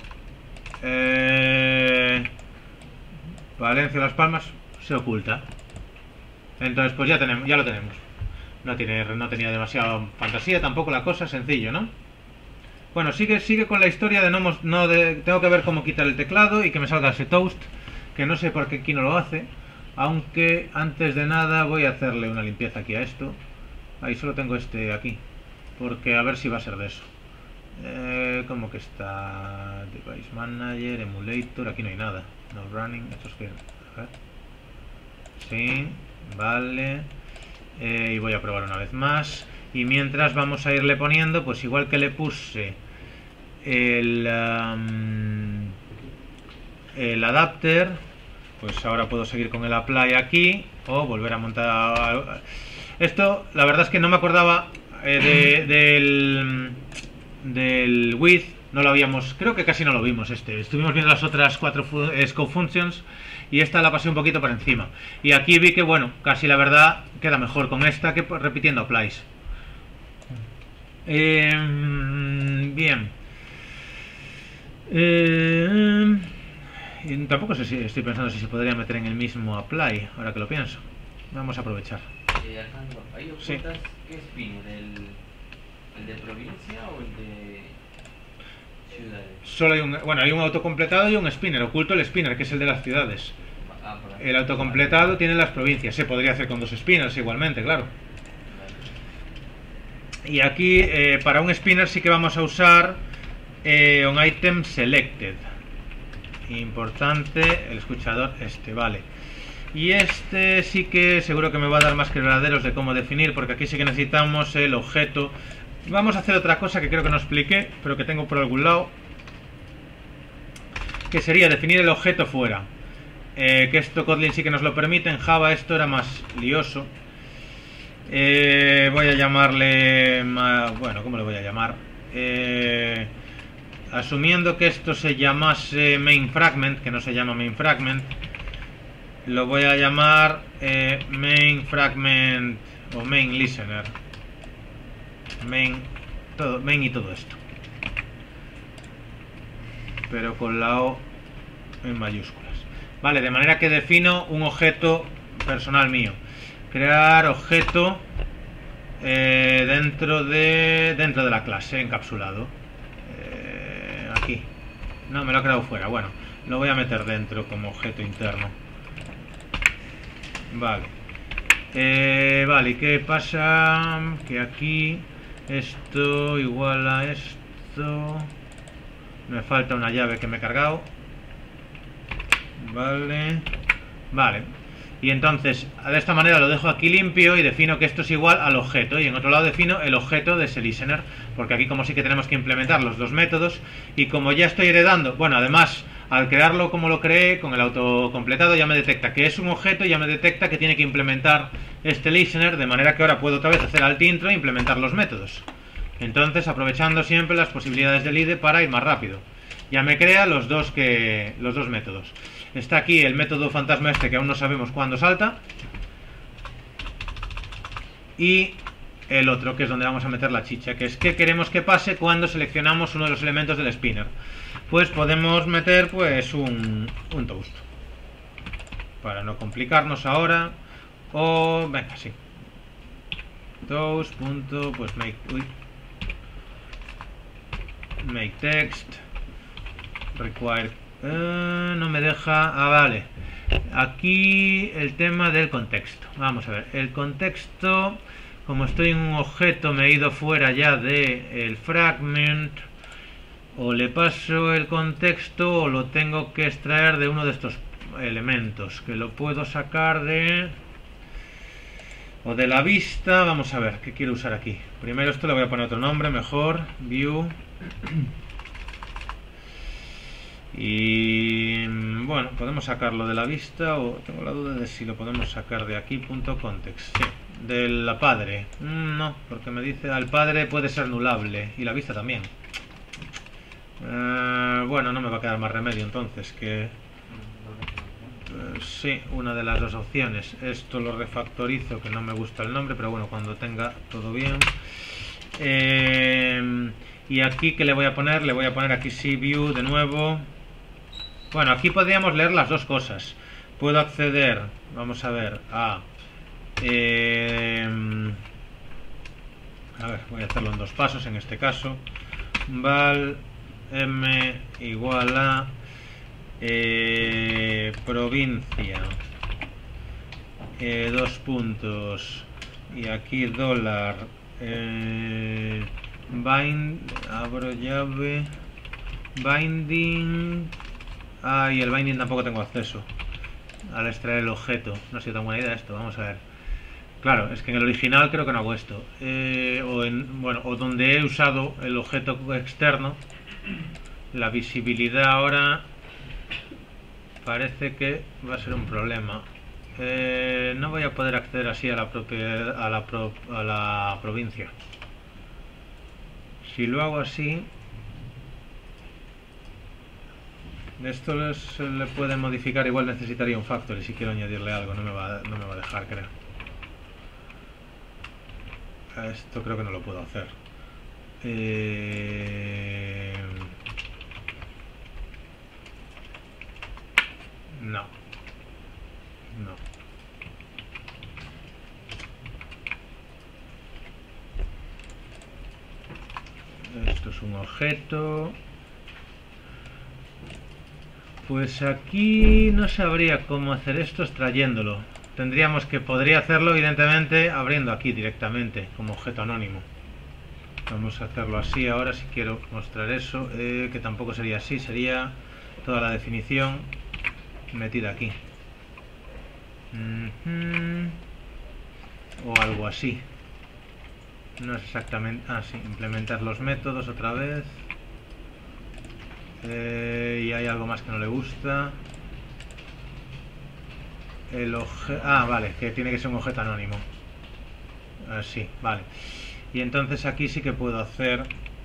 Speaker 1: Valencia, Las Palmas, se oculta. Entonces pues ya lo tenemos. No tenía demasiada fantasía tampoco la cosa, sencillo, ¿no? Bueno, sigue con la historia de tengo que ver cómo quitar el teclado y que me salga ese toast, que no sé por qué aquí no lo hace. Aunque antes de nada voy a hacerle una limpieza aquí a esto. Ahí solo tengo este aquí, porque a ver si va a ser de eso. ¿Cómo que está? Device Manager, Emulator, aquí no hay nada. No running, esto es que... A ver. Sí, vale. Y voy a probar una vez más. Y mientras vamos a irle poniendo, pues igual que le puse el adapter, pues ahora puedo seguir con el apply aquí o volver a montar. Esto, la verdad es que no me acordaba del with, no lo habíamos, creo que casi no lo vimos estuvimos viendo las otras 4 scope functions y esta la pasé un poquito por encima. Y aquí vi que, bueno, casi la verdad queda mejor con esta que repitiendo applies. Bien. Tampoco sé si estoy pensando si se podría meter en el mismo apply, ahora que lo pienso. Vamos a aprovechar.
Speaker 5: Alejandro, ¿hay ocultas?
Speaker 1: Sí.
Speaker 5: ¿Qué spinner? ¿El de provincia o el de ciudades?
Speaker 1: Solo hay un autocompletado y un spinner. Oculto el spinner, que es el de las ciudades. El autocompletado tiene las provincias. Se podría hacer con 2 spinners igualmente, claro. Y aquí para un spinner sí que vamos a usar un item selected. Importante, el escuchador vale. Y este sí que seguro que me va a dar más quebraderos de cómo definir, porque aquí sí que necesitamos el objeto. Vamos a hacer otra cosa que creo que no expliqué, pero que tengo por algún lado, que sería definir el objeto fuera. Que esto Kotlin sí que nos lo permite. En Java esto era más lioso. Voy a llamarle... Bueno, ¿cómo le voy a llamar? Asumiendo que esto se llamase main fragment, que no se llama main fragment, lo voy a llamar main fragment o main listener. Main y todo esto. Pero con la O en mayúsculas. Vale, de manera que defino un objeto personal mío. Crear objeto dentro de la clase, encapsulado. Aquí. No, me lo he creado fuera. Bueno, lo voy a meter dentro como objeto interno. Vale. Vale, ¿y qué pasa? Que aquí esto igual a esto. Me falta una llave que me he cargado. Vale. Vale. Y entonces, de esta manera lo dejo aquí limpio y defino que esto es igual al objeto. Y en otro lado defino el objeto de ese listener. Porque aquí como sí que tenemos que implementar los 2 métodos. Y como ya estoy heredando... Bueno, además, al crearlo como lo creé, con el autocompletado ya me detecta que es un objeto y ya me detecta que tiene que implementar este listener. De manera que ahora puedo otra vez hacer alt intro e implementar los métodos. Entonces, aprovechando siempre las posibilidades del IDE para ir más rápido. Ya me crea los dos métodos. Está aquí el método fantasma que aún no sabemos cuándo salta. Y el otro, que es donde vamos a meter la chicha, que es qué queremos que pase cuando seleccionamos uno de los elementos del spinner. Pues podemos meter pues un toast. Para no complicarnos ahora. O, venga, sí. Toast, punto, pues make text. Require. No me deja. Ah, vale. Aquí el tema del contexto. Vamos a ver. El contexto, como estoy en un objeto, me he ido fuera ya del fragment. O le paso el contexto o lo tengo que extraer de uno de estos elementos. Que lo puedo sacar de... o de la vista. Vamos a ver qué quiero usar aquí. Primero esto le voy a poner otro nombre mejor. View. Y bueno, podemos sacarlo de la vista o tengo la duda de si lo podemos sacar de aquí. .context, sí, de la padre. No, porque me dice al padre puede ser nulable y la vista también. Bueno, no me va a quedar más remedio entonces que Sí, una de las dos opciones. Esto lo refactorizo, que no me gusta el nombre, pero bueno, cuando tenga todo bien. Y aquí, ¿qué le voy a poner? Le voy a poner aquí CView de nuevo. Bueno, aquí podríamos leer las dos cosas. Puedo acceder, vamos a ver, a ver, voy a hacerlo en dos pasos en este caso. Val m igual a provincia, dos puntos, y aquí dólar, abro llave, binding. Y el binding tampoco tengo acceso al extraer el objeto. No ha sido tan buena idea esto, vamos a ver. Claro, es que en el original creo que no hago esto. O donde he usado el objeto externo, la visibilidad ahora parece que va a ser un problema. No voy a poder acceder así a la provincia. Si lo hago así, esto se le puede modificar. Igual necesitaría un factory si quiero añadirle algo. No me va a dejar, creo. Esto creo que no lo puedo hacer. No. Esto es un objeto. Pues aquí no sabría cómo hacer esto extrayéndolo. Podría hacerlo evidentemente abriendo aquí directamente como objeto anónimo. Vamos a hacerlo así ahora si quiero mostrar eso, que tampoco sería así, sería toda la definición metida aquí. O algo así. No es exactamente... sí, implementar los métodos otra vez. Y hay algo más que no le gusta. Vale, que tiene que ser un objeto anónimo. Sí, vale. Y entonces aquí sí que puedo hacer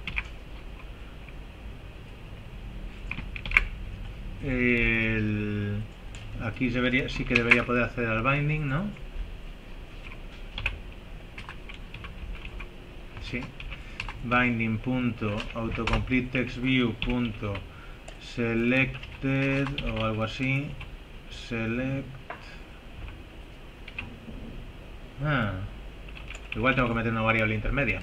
Speaker 1: aquí sí que debería poder acceder al binding, ¿no? Sí. Binding.autocompleteTextView.selected o algo así. Select. Igual tengo que meter una variable intermedia.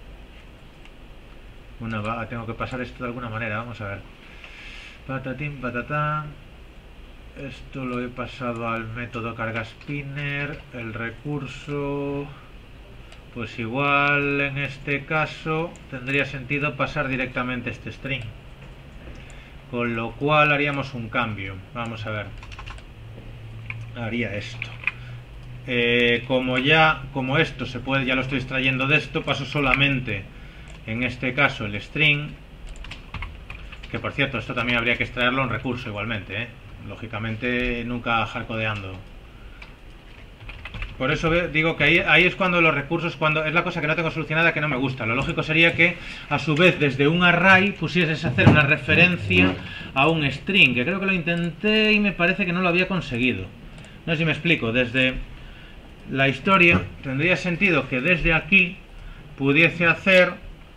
Speaker 1: Tengo que pasar esto de alguna manera. Vamos a ver. Patatín, patatá. Esto lo he pasado al método carga spinner. El recurso, pues igual en este caso tendría sentido pasar directamente este string, con lo cual haríamos un cambio. Vamos a ver. Haría esto. Como esto se puede, ya lo estoy extrayendo de esto, paso solamente en este caso el string, que por cierto esto también habría que extraerlo en recurso igualmente, lógicamente nunca hardcodeando. Por eso digo que ahí es cuando los recursos, cuando es la cosa que no tengo solucionada, que no me gusta. Lo lógico sería que a su vez desde un array pusieses hacer una referencia a un string, que creo que lo intenté y me parece que no lo había conseguido. No sé si me explico. Desde la historia tendría sentido que desde aquí pudiese hacer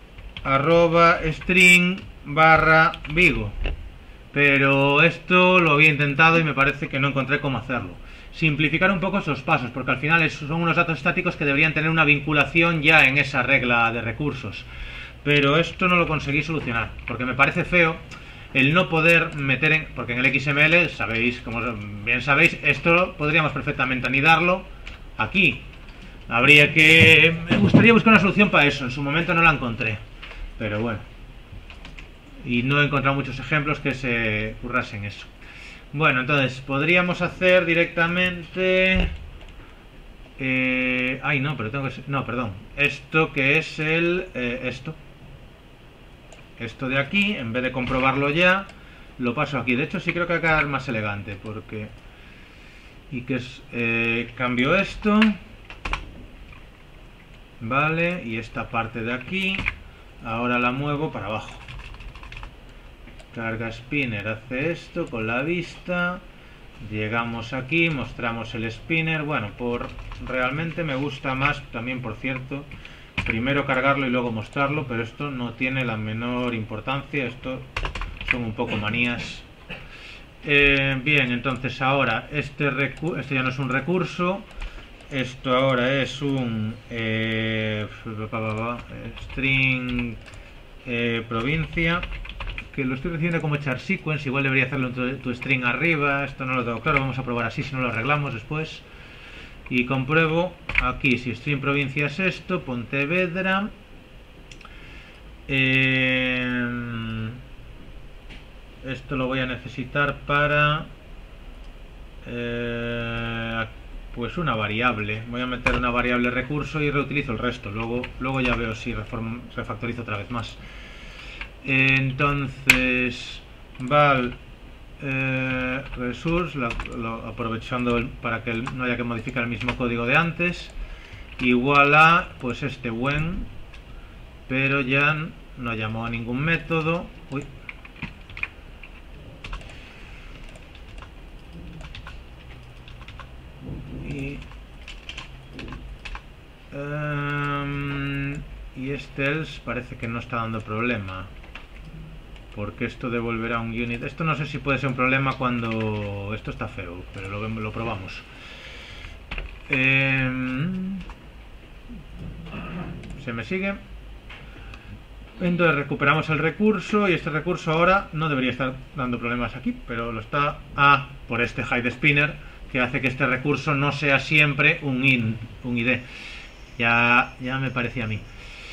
Speaker 1: @string /Vigo, pero esto lo había intentado y me parece que no encontré cómo hacerlo. Simplificar un poco esos pasos, porque al final son unos datos estáticos que deberían tener una vinculación ya en esa regla de recursos, pero esto no lo conseguí solucionar, porque me parece feo el no poder meter porque en el XML, sabéis, como bien sabéis, esto podríamos perfectamente anidarlo aquí. Me gustaría buscar una solución para eso. En su momento no la encontré, pero bueno, y no he encontrado muchos ejemplos que se currasen eso. Bueno, entonces podríamos hacer directamente no, pero tengo que... No, perdón. Esto que es esto de aquí, en vez de comprobarlo ya, lo paso aquí. De hecho sí creo que va a quedar más elegante, porque... cambio esto, vale, y esta parte de aquí ahora la muevo para abajo. Carga spinner hace esto con la vista, Llegamos aquí, mostramos el spinner. Bueno, realmente me gusta más, también por cierto, primero cargarlo y luego mostrarlo, pero esto no tiene la menor importancia, esto son un poco manías. Bien, entonces ahora este ya no es un recurso, esto ahora es un string provincia, que lo estoy recibiendo como char sequence, igual debería hacerlo en tu string arriba, esto no lo tengo claro, vamos a probar así si no lo arreglamos después. Y compruebo aquí si string provincia es esto, Pontevedra. Esto lo voy a necesitar para pues una variable. Voy a meter una variable recurso y reutilizo el resto. Luego ya veo si refactorizo otra vez más. Entonces val resource, aprovechando para que no haya que modificar el mismo código de antes, igual a pues este when, pero ya no llamó a ningún método. Uy. Y este else parece que no está dando problema, porque esto devolverá un unit. Esto no sé si puede ser un problema cuando esto está feo, pero lo probamos. Se me sigue. Entonces recuperamos el recurso y este recurso ahora no debería estar dando problemas aquí, pero lo está por este hide spinner, que hace que este recurso no sea siempre un id. Ya me parecía a mí.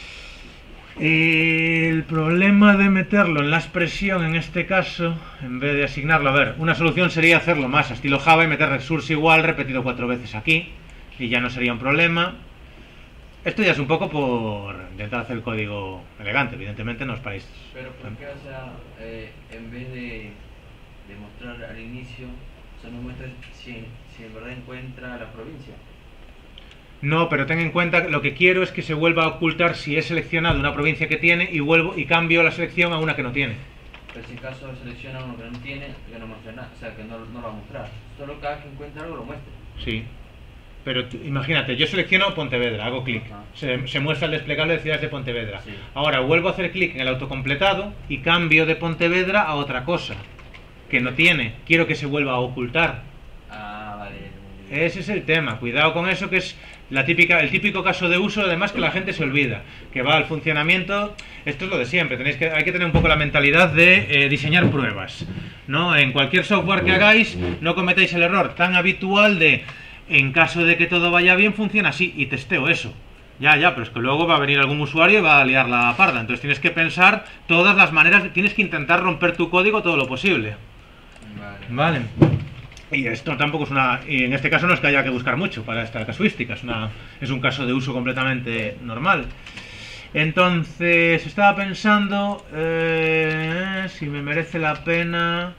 Speaker 1: El problema de meterlo en la expresión en este caso, en vez de asignarlo, a ver, una solución sería hacerlo más a estilo Java y meter resource igual repetido 4 veces aquí, y ya no sería un problema. Esto ya es un poco por intentar hacer el código elegante, evidentemente no os paréis.
Speaker 5: Pero ¿por qué, o sea, en vez de mostrar al inicio, o sea, no muestra si en verdad encuentra la provincia?
Speaker 1: No, pero ten en cuenta que lo que quiero es que se vuelva a ocultar si he seleccionado una provincia que tiene y cambio la selección a una que no tiene.
Speaker 5: Pero si en caso selecciona uno que no tiene, que no muestra nada, o sea, que no lo va a mostrar. Solo cada que encuentra algo lo muestra.
Speaker 1: Sí. Pero imagínate, yo selecciono Pontevedra, hago clic, se muestra el desplegable de ciudades de Pontevedra. Sí. Ahora vuelvo a hacer clic en el autocompletado y cambio de Pontevedra a otra cosa que no tiene. Quiero que se vuelva a ocultar.
Speaker 5: Ah, vale.
Speaker 1: Ese es el tema, cuidado con eso, que es el típico caso de uso, además que la gente se olvida, que va al funcionamiento. Esto es lo de siempre, hay que tener un poco la mentalidad de diseñar pruebas, ¿no? En cualquier software que hagáis, no cometáis el error tan habitual de, en caso de que todo vaya bien, funciona así, y testeo eso. Ya, pero es que luego va a venir algún usuario y va a liar la parda. Entonces tienes que pensar todas las maneras, tienes que intentar romper tu código todo lo posible. Vale. Y esto tampoco es y en este caso no es que haya que buscar mucho para esta casuística, es un caso de uso completamente normal. Entonces estaba pensando si me merece la pena.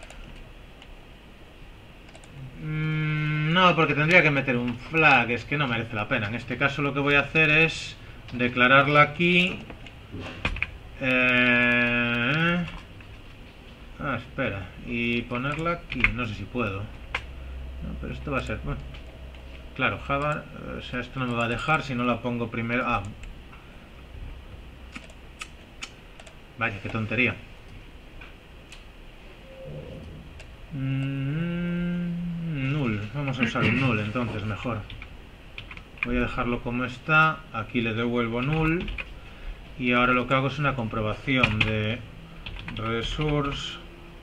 Speaker 1: No, porque tendría que meter un flag, es que no merece la pena. En este caso lo que voy a hacer es declararla aquí. Espera, y ponerla aquí, no sé si puedo. No, pero esto va a ser, bueno, claro, Java, o sea, esto no me va a dejar si no la pongo primero. Vaya, qué tontería. Null, vamos a usar un null entonces mejor. Voy a dejarlo como está, aquí le devuelvo null y ahora lo que hago es una comprobación de resource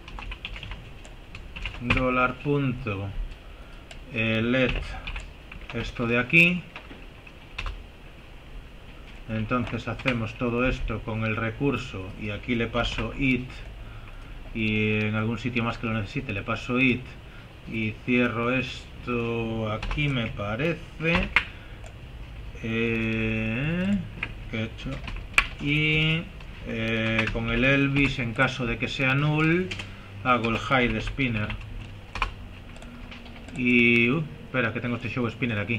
Speaker 1: $let esto de aquí. Entonces hacemos todo esto con el recurso y aquí le paso it, y en algún sitio más que lo necesite le paso it, y cierro esto aquí, me parece que he hecho, y con el Elvis, en caso de que sea null, hago el hide spinner. Y espera, que tengo este show spinner aquí.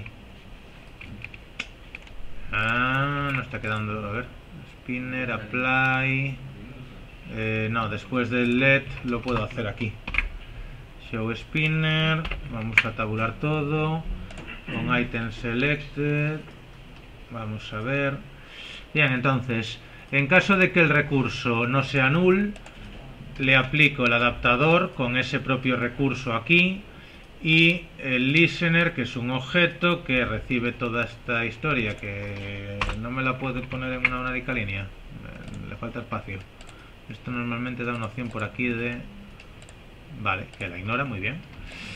Speaker 1: No está quedando. A ver, spinner, apply. No, después del let lo puedo hacer aquí. Show spinner, vamos a tabular todo con item selected. Vamos a ver. Bien, entonces, en caso de que el recurso no sea null, le aplico el adaptador con ese propio recurso aquí y el listener, que es un objeto que recibe toda esta historia, que no me la puedo poner en una única línea, le falta espacio. Esto normalmente da una opción por aquí de... Vale, que la ignora, muy bien.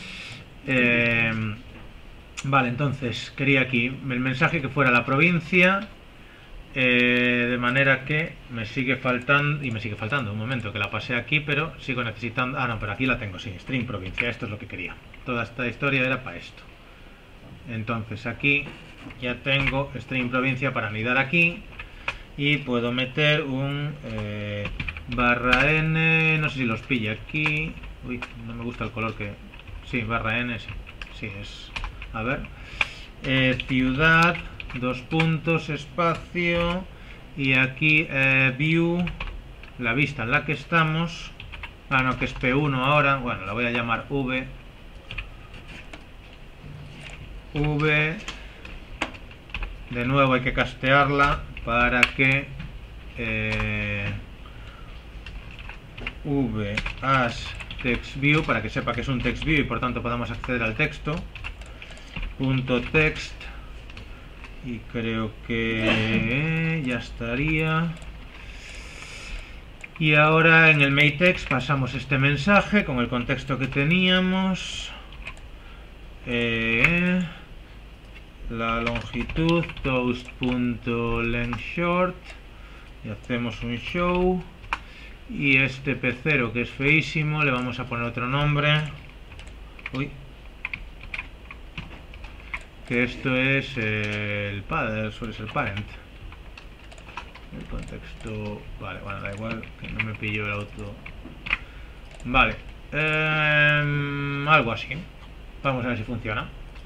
Speaker 1: Vale, entonces quería aquí el mensaje que fuera la provincia, de manera que me sigue faltando un momento, que la pasé aquí, pero sigo necesitando... Ah, no, pero aquí la tengo, sí, string provincia, esto es lo que quería. Toda esta historia era para esto. Entonces aquí ya tengo string provincia para anidar aquí y puedo meter un barra n, no sé si los pilla aquí. Uy, no me gusta el color que... Sí, barra n, sí es... A ver, ciudad, dos puntos, espacio, y aquí view, la vista en la que estamos. Ah, no, que es P1 ahora. Bueno, la voy a llamar V. De nuevo hay que castearla para que V as text view, para que sepa que es un text view y por tanto podamos acceder al texto. Punto text, y creo que ya estaría. Y ahora en el main.text pasamos este mensaje con el contexto que teníamos. La longitud toast.lengthShort, y hacemos un show. Y este P0, que es feísimo, le vamos a poner otro nombre. Uy, que esto es el padre, suele ser parent. El contexto, vale, bueno, da igual, que no me pilló el auto. Vale, algo así. Vamos a ver si funciona.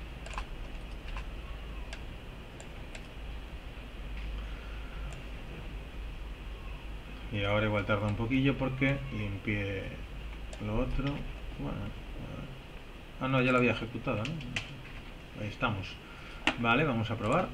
Speaker 1: Y ahora igual tarda un poquillo porque limpié lo otro. Bueno, ah, no, ya lo había ejecutado, ¿no? Ahí estamos. Vale, vamos a probar.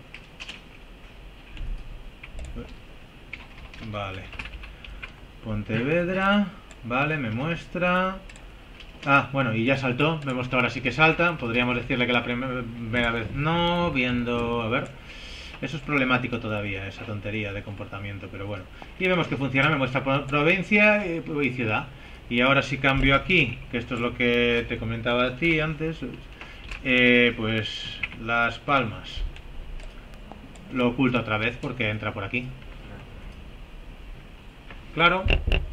Speaker 1: Vale. Pontevedra. Vale, me muestra. Ah, bueno, y ya saltó. Vemos que ahora sí que salta. Podríamos decirle que la primera vez no. Viendo... A ver. Eso es problemático todavía, esa tontería de comportamiento, pero bueno. Y vemos que funciona. Me muestra provincia y ciudad. Y ahora si cambio aquí, que esto es lo que te comentaba a ti antes... pues Las Palmas lo oculto otra vez porque entra por aquí. Claro.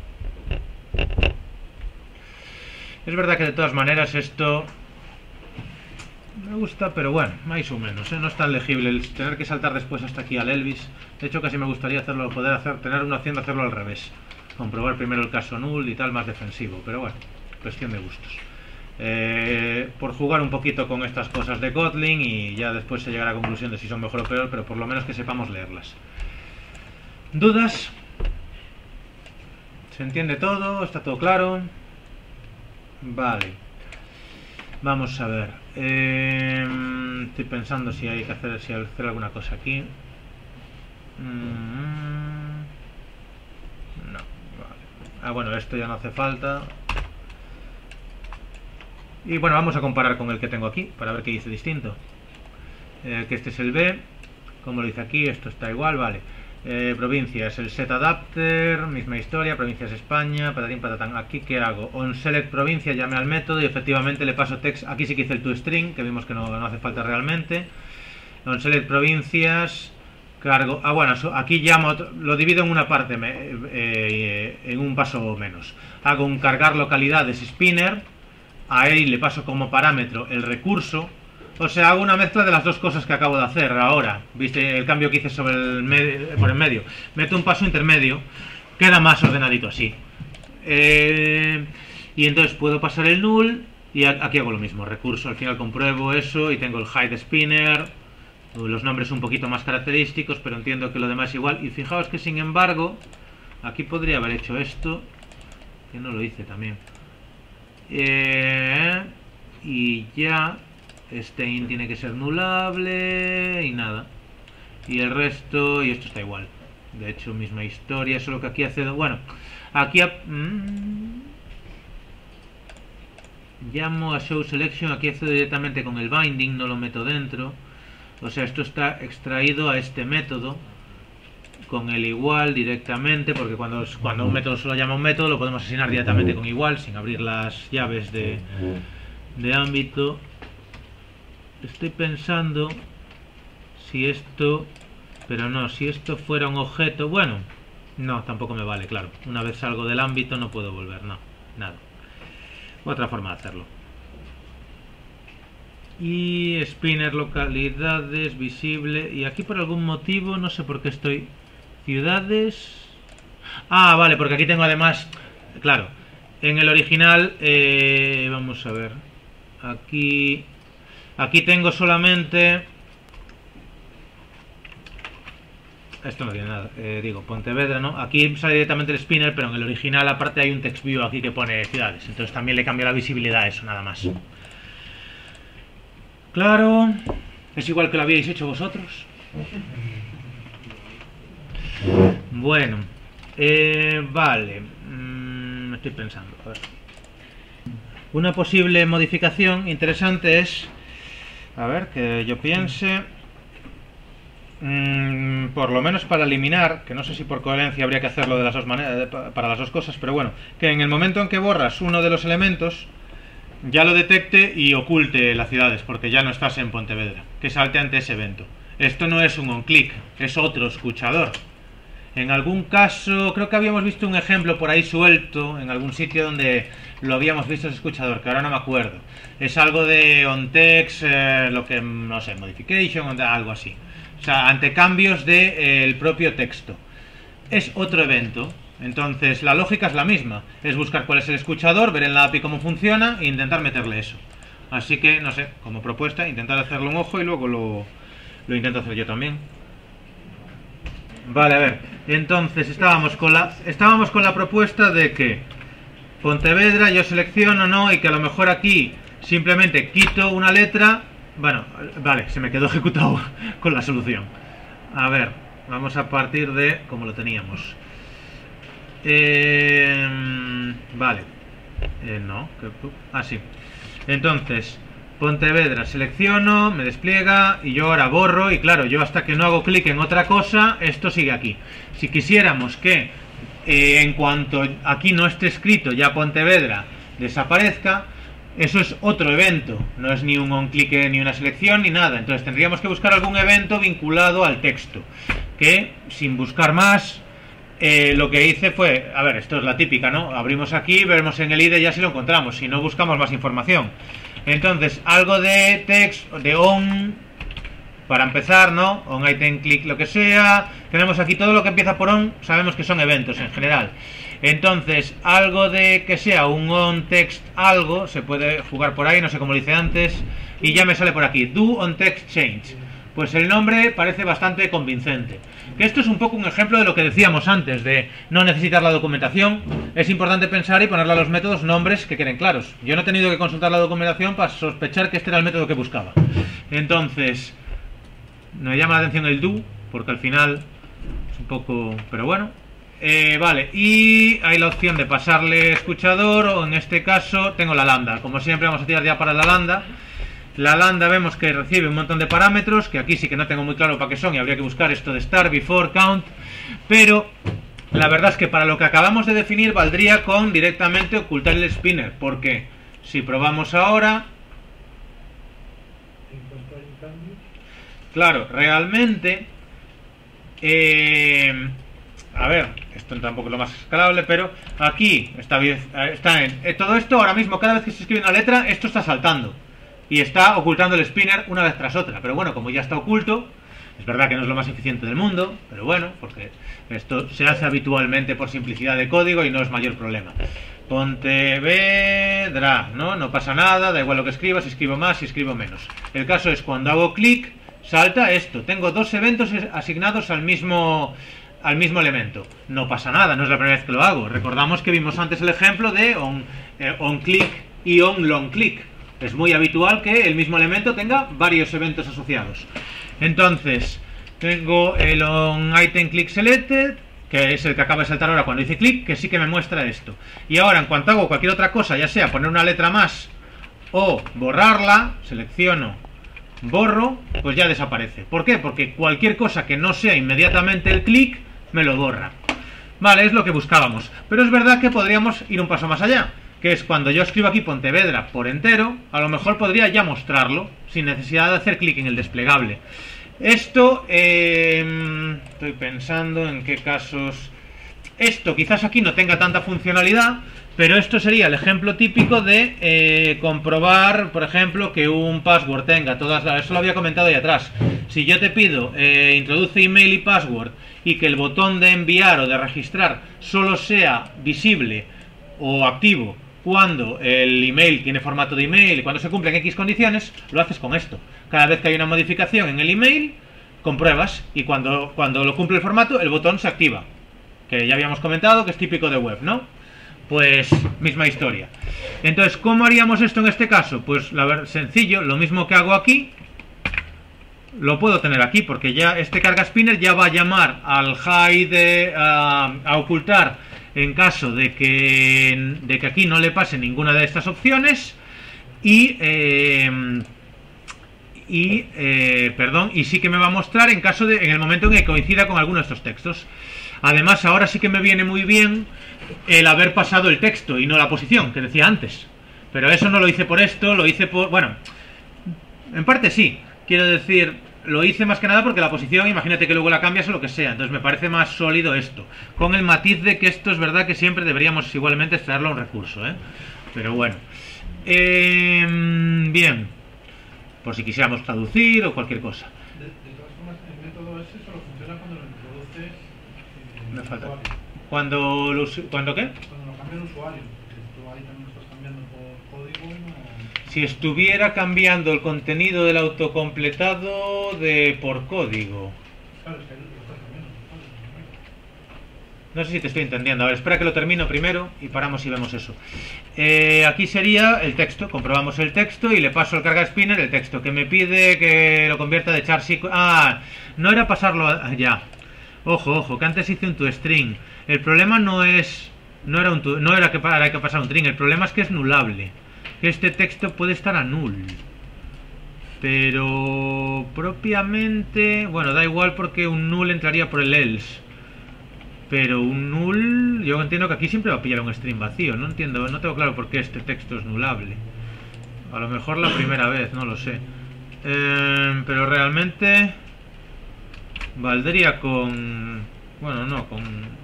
Speaker 1: Es verdad que de todas maneras esto me gusta, pero bueno, más o menos, no es tan legible el tener que saltar después hasta aquí al Elvis. De hecho casi me gustaría hacerlo, tener una opción de hacerlo al revés, comprobar primero el caso null y tal, más defensivo, pero bueno, cuestión de gustos. Por jugar un poquito con estas cosas de Kotlin y ya después se llegará a la conclusión de si son mejor o peor, pero por lo menos que sepamos leerlas. ¿Dudas? ¿Se entiende todo? ¿Está todo claro? Vale. Vamos a ver. Estoy pensando si hay que hacer, alguna cosa aquí. No, vale. Ah, bueno, esto ya no hace falta. Y bueno, vamos a comparar con el que tengo aquí para ver qué dice distinto. Que este es el B, como lo dice aquí, esto está igual, vale. Provincias, el set adapter, misma historia, provincias España, patatín patatán. Aquí ¿qué hago? On select provincia, llame al método y efectivamente le paso text. Aquí sí que hice el toString, que vimos que no hace falta realmente. On select provincias, cargo. Ah, bueno, aquí llamo, lo divido en una parte, en un paso menos. Hago un cargar localidades spinner. A él le paso como parámetro el recurso. O sea, hago una mezcla de las dos cosas que acabo de hacer ahora. ¿Viste el cambio que hice sobre por el medio? Meto un paso intermedio. Queda más ordenadito así. Y entonces puedo pasar el null. Y aquí hago lo mismo. Recurso, al final compruebo eso. Y tengo el hide spinner. Los nombres un poquito más característicos. Pero entiendo que lo demás es igual. Y fijaos que sin embargo, aquí podría haber hecho esto. Que no lo hice también. Y ya este in tiene que ser nulable y nada. Y el resto, y esto está igual. De hecho, misma historia, solo que aquí hace... Bueno, aquí... llamo a show selection, aquí accedo directamente con el binding, no lo meto dentro. O sea, esto está extraído a este método con el igual directamente, porque cuando un método solo llama a un método lo podemos asignar directamente con igual sin abrir las llaves de ámbito. Estoy pensando si esto, pero no, si esto fuera un objeto, bueno, no, tampoco me vale, claro. Una vez salgo del ámbito no puedo volver, no, nada. Otra forma de hacerlo. Y spinner localidades, visible, y aquí por algún motivo, no sé por qué estoy... Ciudades... Ah, vale, porque aquí tengo además... Claro, en el original... vamos a ver... Aquí tengo solamente... Esto no tiene nada, digo, Pontevedra, ¿no? Aquí sale directamente el spinner, pero en el original aparte hay un text view aquí que pone ciudades. Entonces también le cambio la visibilidad a eso, nada más. Claro, es igual que lo habíais hecho vosotros. Bueno, vale, estoy pensando, a ver. Una posible modificación interesante es, a ver, que yo piense, por lo menos para eliminar, que no sé si por coherencia habría que hacerlo de las dos maneras, para las dos cosas, pero bueno, que en el momento en que borras uno de los elementos, ya lo detecte y oculte las ciudades, porque ya no estás en Pontevedra, que salte ante ese evento. Esto no es un onClick, es otro escuchador. En algún caso, creo que habíamos visto un ejemplo por ahí suelto, en algún sitio donde lo habíamos visto ese escuchador, que ahora no me acuerdo. Es algo de onText, lo que, no sé, modification, algo así. O sea, ante cambios del propio texto. Es otro evento. Entonces, la lógica es la misma. Es buscar cuál es el escuchador, ver en la API cómo funciona e intentar meterle eso. Así que, no sé, como propuesta, intentar hacerle un ojo y luego lo intento hacer yo también. Vale, a ver. Entonces, estábamos con la propuesta de que Pontevedra yo selecciono, ¿no? Y que a lo mejor aquí simplemente quito una letra. Bueno, vale, se me quedó ejecutado con la solución. A ver, vamos a partir de como lo teníamos. Vale. No, sí. Entonces, Pontevedra selecciono, me despliega y yo ahora borro. Y claro, yo hasta que no hago clic en otra cosa, esto sigue aquí. Si quisiéramos que en cuanto aquí no esté escrito ya Pontevedra desaparezca, eso es otro evento, no es ni un onClick ni una selección ni nada. Entonces tendríamos que buscar algún evento vinculado al texto, que sin buscar más, lo que hice fue, a ver, esto es la típica, ¿no? Abrimos aquí, veremos en el IDE ya si lo encontramos, si no buscamos más información. Entonces, algo de text, de on, para empezar, ¿no? On item click, lo que sea. Tenemos aquí todo lo que empieza por on, sabemos que son eventos en general. Entonces, algo de que sea un on text algo, se puede jugar por ahí, no sé cómo lo hice antes, y ya me sale por aquí, do on text change. Pues el nombre parece bastante convincente. Que esto es un poco un ejemplo de lo que decíamos antes, de no necesitar la documentación. Es importante pensar y ponerle a los métodos nombres que queden claros. Yo no he tenido que consultar la documentación para sospechar que este era el método que buscaba. Entonces, me llama la atención el do, porque al final es un poco... pero bueno. Vale, y hay la opción de pasarle escuchador, o en este caso tengo la lambda. Como siempre vamos a tirar ya para la lambda. La lambda vemos que recibe un montón de parámetros, que aquí sí que no tengo muy claro para qué son y habría que buscar esto de start, before, count, pero la verdad es que para lo que acabamos de definir valdría con directamente ocultar el spinner, porque si probamos ahora, claro, realmente, a ver, esto tampoco es lo más escalable, pero aquí está bien, todo esto ahora mismo, cada vez que se escribe una letra, esto está saltando. Y está ocultando el spinner una vez tras otra. Pero bueno, como ya está oculto, es verdad que no es lo más eficiente del mundo, pero bueno, porque esto se hace habitualmente por simplicidad de código y no es mayor problema. Pontevedra, ¿no? No pasa nada, da igual lo que escriba, si escribo más, si escribo menos. El caso es cuando hago clic, salta esto. Tengo dos eventos asignados al mismo elemento. No pasa nada, no es la primera vez que lo hago. Recordamos que vimos antes el ejemplo de on click y onLongClick. Es muy habitual que el mismo elemento tenga varios eventos asociados. Entonces, tengo el onItemClickSelected, que es el que acaba de saltar ahora cuando hice clic, que sí que me muestra esto. Y ahora, en cuanto hago cualquier otra cosa, ya sea poner una letra más o borrarla, selecciono, borro, pues ya desaparece. ¿Por qué? Porque cualquier cosa que no sea inmediatamente el clic, me lo borra. Vale, es lo que buscábamos. Pero es verdad que podríamos ir un paso más allá, que es cuando yo escribo aquí Pontevedra por entero, a lo mejor podría ya mostrarlo, sin necesidad de hacer clic en el desplegable. Esto, estoy pensando en qué casos... Esto quizás aquí no tenga tanta funcionalidad, pero esto sería el ejemplo típico de comprobar, por ejemplo, que un password tenga todas las... Eso lo había comentado ahí atrás. Si yo te pido introduce email y password y que el botón de enviar o de registrar solo sea visible o activo cuando el email tiene formato de email y cuando se cumplen X condiciones, lo haces con esto. Cada vez que hay una modificación en el email, compruebas y cuando lo cumple el formato, el botón se activa. Que ya habíamos comentado que es típico de web, ¿no? Pues misma historia. Entonces, ¿cómo haríamos esto en este caso? Pues sencillo, lo mismo que hago aquí, lo puedo tener aquí, porque ya este carga spinner ya va a llamar al hide a ocultar en caso de que aquí no le pase ninguna de estas opciones y sí que me va a mostrar en caso en el momento en que coincida con alguno de estos textos. Además, ahora sí que me viene muy bien el haber pasado el texto y no la posición que decía antes, pero eso no lo hice por esto, lo hice por... bueno, en parte sí, quiero decir, lo hice más que nada porque la posición, imagínate que luego la cambias o lo que sea, entonces me parece más sólido esto, con el matiz de que esto es verdad que siempre deberíamos igualmente extraerlo a un recurso, pero bueno. Bien, por si quisiéramos traducir o cualquier cosa.
Speaker 3: De todas formas, el método ese solo funciona cuando lo introduces
Speaker 1: Me falta.
Speaker 3: usuario.
Speaker 1: ¿Cuándo qué?
Speaker 3: Cuando lo cambia el usuario, porque tú ahí también lo estás cambiando por código y no...
Speaker 1: Si estuviera cambiando el contenido del autocompletado por código.
Speaker 3: Claro, es que ahí lo estás cambiando por código.
Speaker 1: No sé si te estoy entendiendo. A ver, espera que lo termino primero y paramos y vemos eso. Aquí sería el texto. Comprobamos el texto y le paso al carga spinner el texto que me pide que lo convierta de char sequence. Ah, no era pasarlo ya. Ojo, que antes hice un toString. El problema no era que para que pasar un string. El problema es que es nullable. Que este texto puede estar a null. Pero propiamente, bueno, da igual porque un null entraría por el else. Pero un null, yo entiendo que aquí siempre va a pillar un string vacío. No entiendo, no tengo claro por qué este texto es nullable. A lo mejor la primera vez, no lo sé. Pero realmente valdría con... bueno, no, con...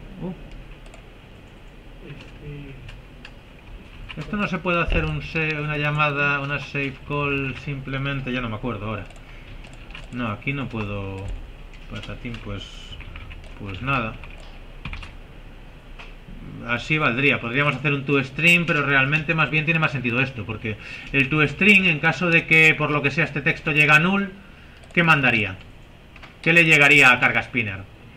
Speaker 1: Esto no se puede hacer una llamada, una save call simplemente, ya no me acuerdo ahora. No, aquí no puedo... Patatín, pues nada. Así valdría, podríamos hacer un toString, pero realmente más bien tiene más sentido esto, porque el toString, en caso de que por lo que sea este texto llega a null, ¿qué mandaría? ¿Qué le llegaría a carga spinner?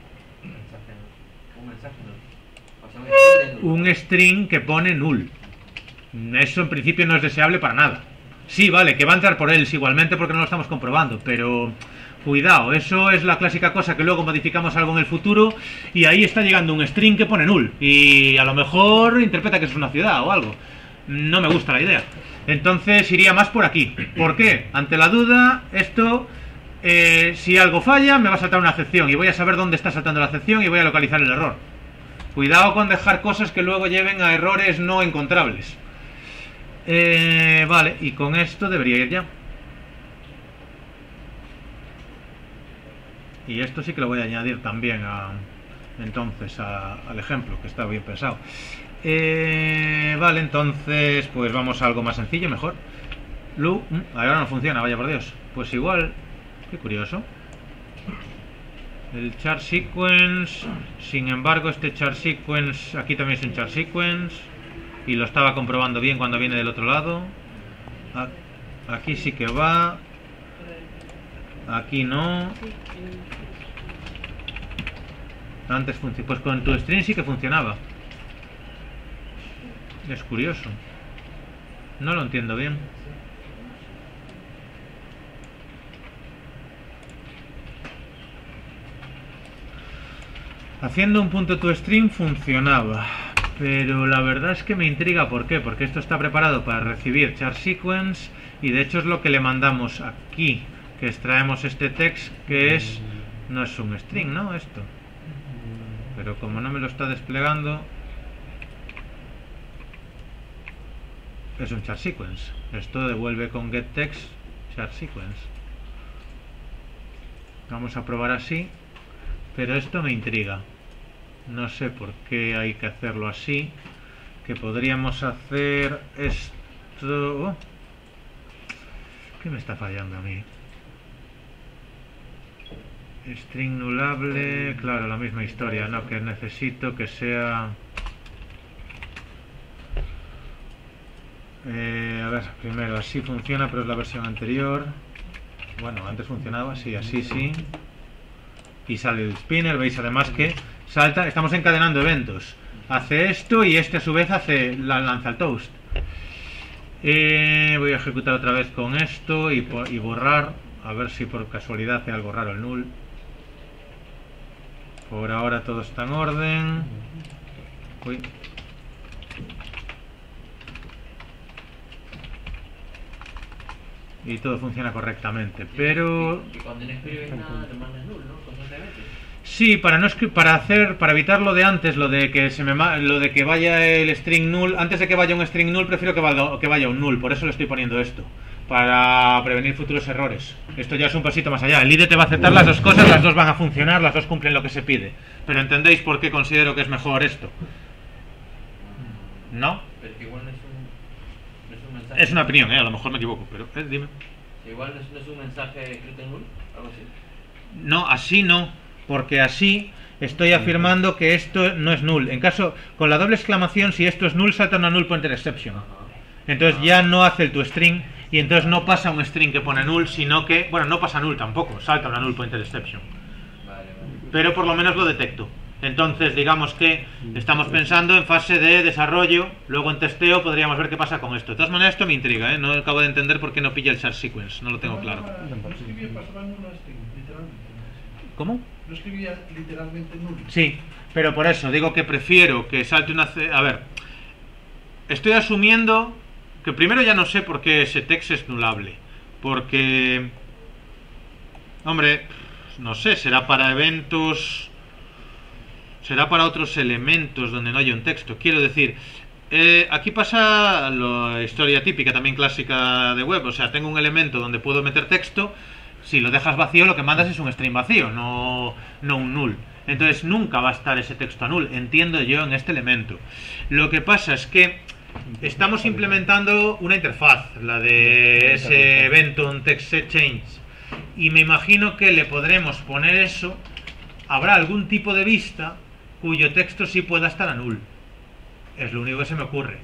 Speaker 5: Un mensaje, ¿no? O sea, un string de null.
Speaker 1: Un string que pone null. Eso en principio no es deseable para nada. Sí, vale, que va a entrar por él igualmente porque no lo estamos comprobando, pero cuidado, eso es la clásica cosa que luego modificamos algo en el futuro y ahí está llegando un string que pone null y a lo mejor interpreta que es una ciudad o algo. No me gusta la idea. Entonces iría más por aquí. ¿Por qué? Ante la duda, esto, si algo falla, me va a saltar una excepción y voy a saber dónde está saltando la excepción y voy a localizar el error. Cuidado con dejar cosas que luego lleven a errores no encontrables. Vale, y con esto debería ir ya. Y esto sí que lo voy a añadir también entonces al ejemplo, que está bien pensado. Vale, entonces pues vamos a algo más sencillo, mejor. Ahora no funciona, vaya por Dios. Pues igual, qué curioso. El char sequence, sin embargo este char sequence, aquí también es un char sequence. Y lo estaba comprobando bien cuando viene del otro lado. Aquí sí que va. Aquí no. Antes funcionaba. Pues con toString sí que funcionaba. Es curioso. No lo entiendo bien. Haciendo un punto to string funcionaba, pero la verdad es que me intriga. ¿Por qué? Porque esto está preparado para recibir char sequence y de hecho es lo que le mandamos aquí, que extraemos este text que es... no es un string, ¿no? Esto. Pero como no me lo está desplegando, es un char sequence. Esto devuelve con getText char sequence. Vamos a probar así, pero esto me intriga. No sé por qué hay que hacerlo así. Que podríamos hacer esto... oh. ¿Qué me está fallando a mí? String nullable, claro, la misma historia, ¿no? Que necesito que sea... a ver, primero, así funciona, pero es la versión anterior. Bueno, antes funcionaba así, así sí. Y sale el spinner, veis además que salta, estamos encadenando eventos. Hace esto y este a su vez lanza el toast. Voy a ejecutar otra vez con esto y borrar, a ver si por casualidad hace algo raro el null. Por ahora todo está en orden. Uy. Y todo funciona correctamente, pero...
Speaker 5: Que cuando no escribes nada te mandas null, ¿no? Constantemente.
Speaker 1: Sí, para evitar lo de antes, lo de que vaya el string null, antes de que vaya un string null prefiero que vaya un null, por eso le estoy poniendo esto, para prevenir futuros errores. Esto ya es un pasito más allá. El IDE te va a aceptar las dos cosas, las dos van a funcionar, las dos cumplen lo que se pide. Pero ¿entendéis por qué considero que es mejor esto? ¿No?
Speaker 5: Pero que igual no es un mensaje.
Speaker 1: Es una opinión, a lo mejor me equivoco, pero dime.
Speaker 5: Igual no es un mensaje escrito en null, algo así.
Speaker 1: No, así no, porque así estoy afirmando que esto no es null. En caso, con la doble exclamación, si esto es null, salta una null pointer exception. Entonces ya no hace el toString y entonces no pasa un string que pone null, sino que, bueno, no pasa null tampoco, salta una null pointer exception.
Speaker 5: Vale.
Speaker 1: Pero por lo menos lo detecto. Entonces digamos que estamos pensando en fase de desarrollo, luego en testeo podríamos ver qué pasa con esto. De todas maneras esto me intriga, no acabo de entender por qué no pilla el char sequence, no lo tengo claro.
Speaker 3: No escribía pasaba en una string, literalmente.
Speaker 1: ¿Cómo?
Speaker 3: No escribía literalmente null.
Speaker 1: Sí, pero por eso digo que prefiero que salte una... A ver, estoy asumiendo que primero ya no sé por qué ese text es nullable. Porque... hombre, no sé, será para eventos... será para otros elementos donde no haya un texto. Quiero decir, aquí pasa la historia típica, también clásica de web. O sea, tengo un elemento donde puedo meter texto. Si lo dejas vacío, lo que mandas es un string vacío, no un null. Entonces nunca va a estar ese texto a null, entiendo yo, en este elemento. Lo que pasa es que estamos implementando una interfaz, la de ese evento, un text set change. Y me imagino que le podremos poner eso. Habrá algún tipo de vista cuyo texto sí pueda estar a null. Es lo único que se me ocurre.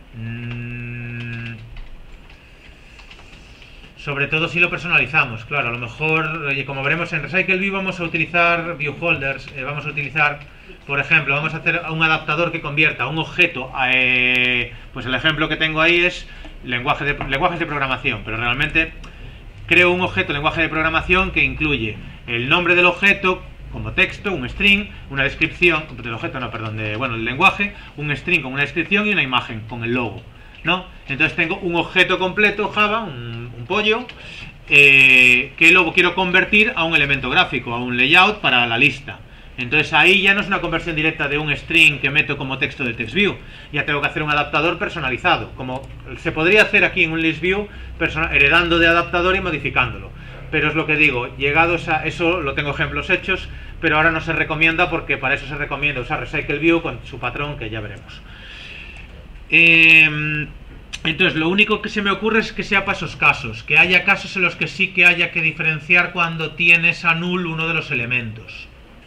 Speaker 1: Sobre todo si lo personalizamos, claro, a lo mejor, como veremos en RecycleView vamos a utilizar viewholders, vamos a utilizar, por ejemplo, vamos a hacer un adaptador que convierta un objeto a, pues el ejemplo que tengo ahí es lenguajes de programación, pero realmente creo un objeto lenguaje de programación que incluye el nombre del objeto como texto, un string, una descripción, del objeto no, perdón, del lenguaje, un string con una descripción y una imagen con el logo, ¿no? Entonces tengo un objeto completo Java, un pollo, que luego quiero convertir a un elemento gráfico, a un layout para la lista. Entonces ahí ya no es una conversión directa de un string que meto como texto de TextView, ya tengo que hacer un adaptador personalizado, como se podría hacer aquí en un ListView, heredando de adaptador y modificándolo. Pero es lo que digo, llegados a eso, lo tengo ejemplos hechos, pero ahora no se recomienda porque para eso se recomienda usar RecycleView con su patrón que ya veremos. Entonces lo único que se me ocurre es que sea para esos casos, que haya casos en los que sí que haya que diferenciar cuando tienes a null uno de los elementos.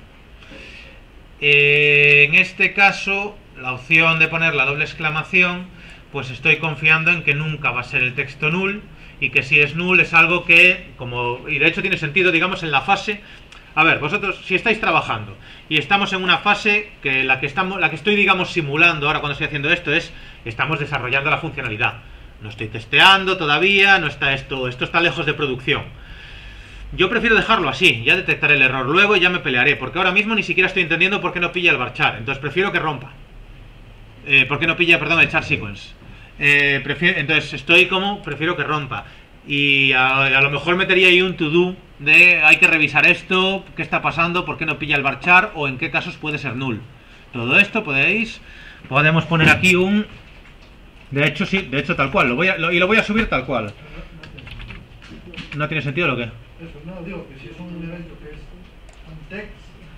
Speaker 1: En este caso, la opción de poner la doble exclamación, pues estoy confiando en que nunca va a ser el texto null, y que si es null es algo que, y de hecho tiene sentido, digamos, en la fase. A ver, vosotros, si estáis trabajando y estamos en una fase que la que estoy, digamos, simulando ahora cuando estoy haciendo esto es, estamos desarrollando la funcionalidad. No estoy testeando todavía, no está esto está lejos de producción. Yo prefiero dejarlo así, ya detectaré el error luego y ya me pelearé, porque ahora mismo ni siquiera estoy entendiendo por qué no pilla el varchar, entonces prefiero que rompa. ¿Por qué no pilla, perdón, el char sequence? Entonces prefiero que rompa. Y a lo mejor metería ahí un to-do de hay que revisar esto, qué está pasando, por qué no pilla el varchar o en qué casos puede ser null. Todo esto podemos poner aquí un... De hecho sí, de hecho tal cual, lo voy a subir tal cual. ¿No tiene sentido lo que?
Speaker 3: Eso, no, digo que si es un evento que es un text,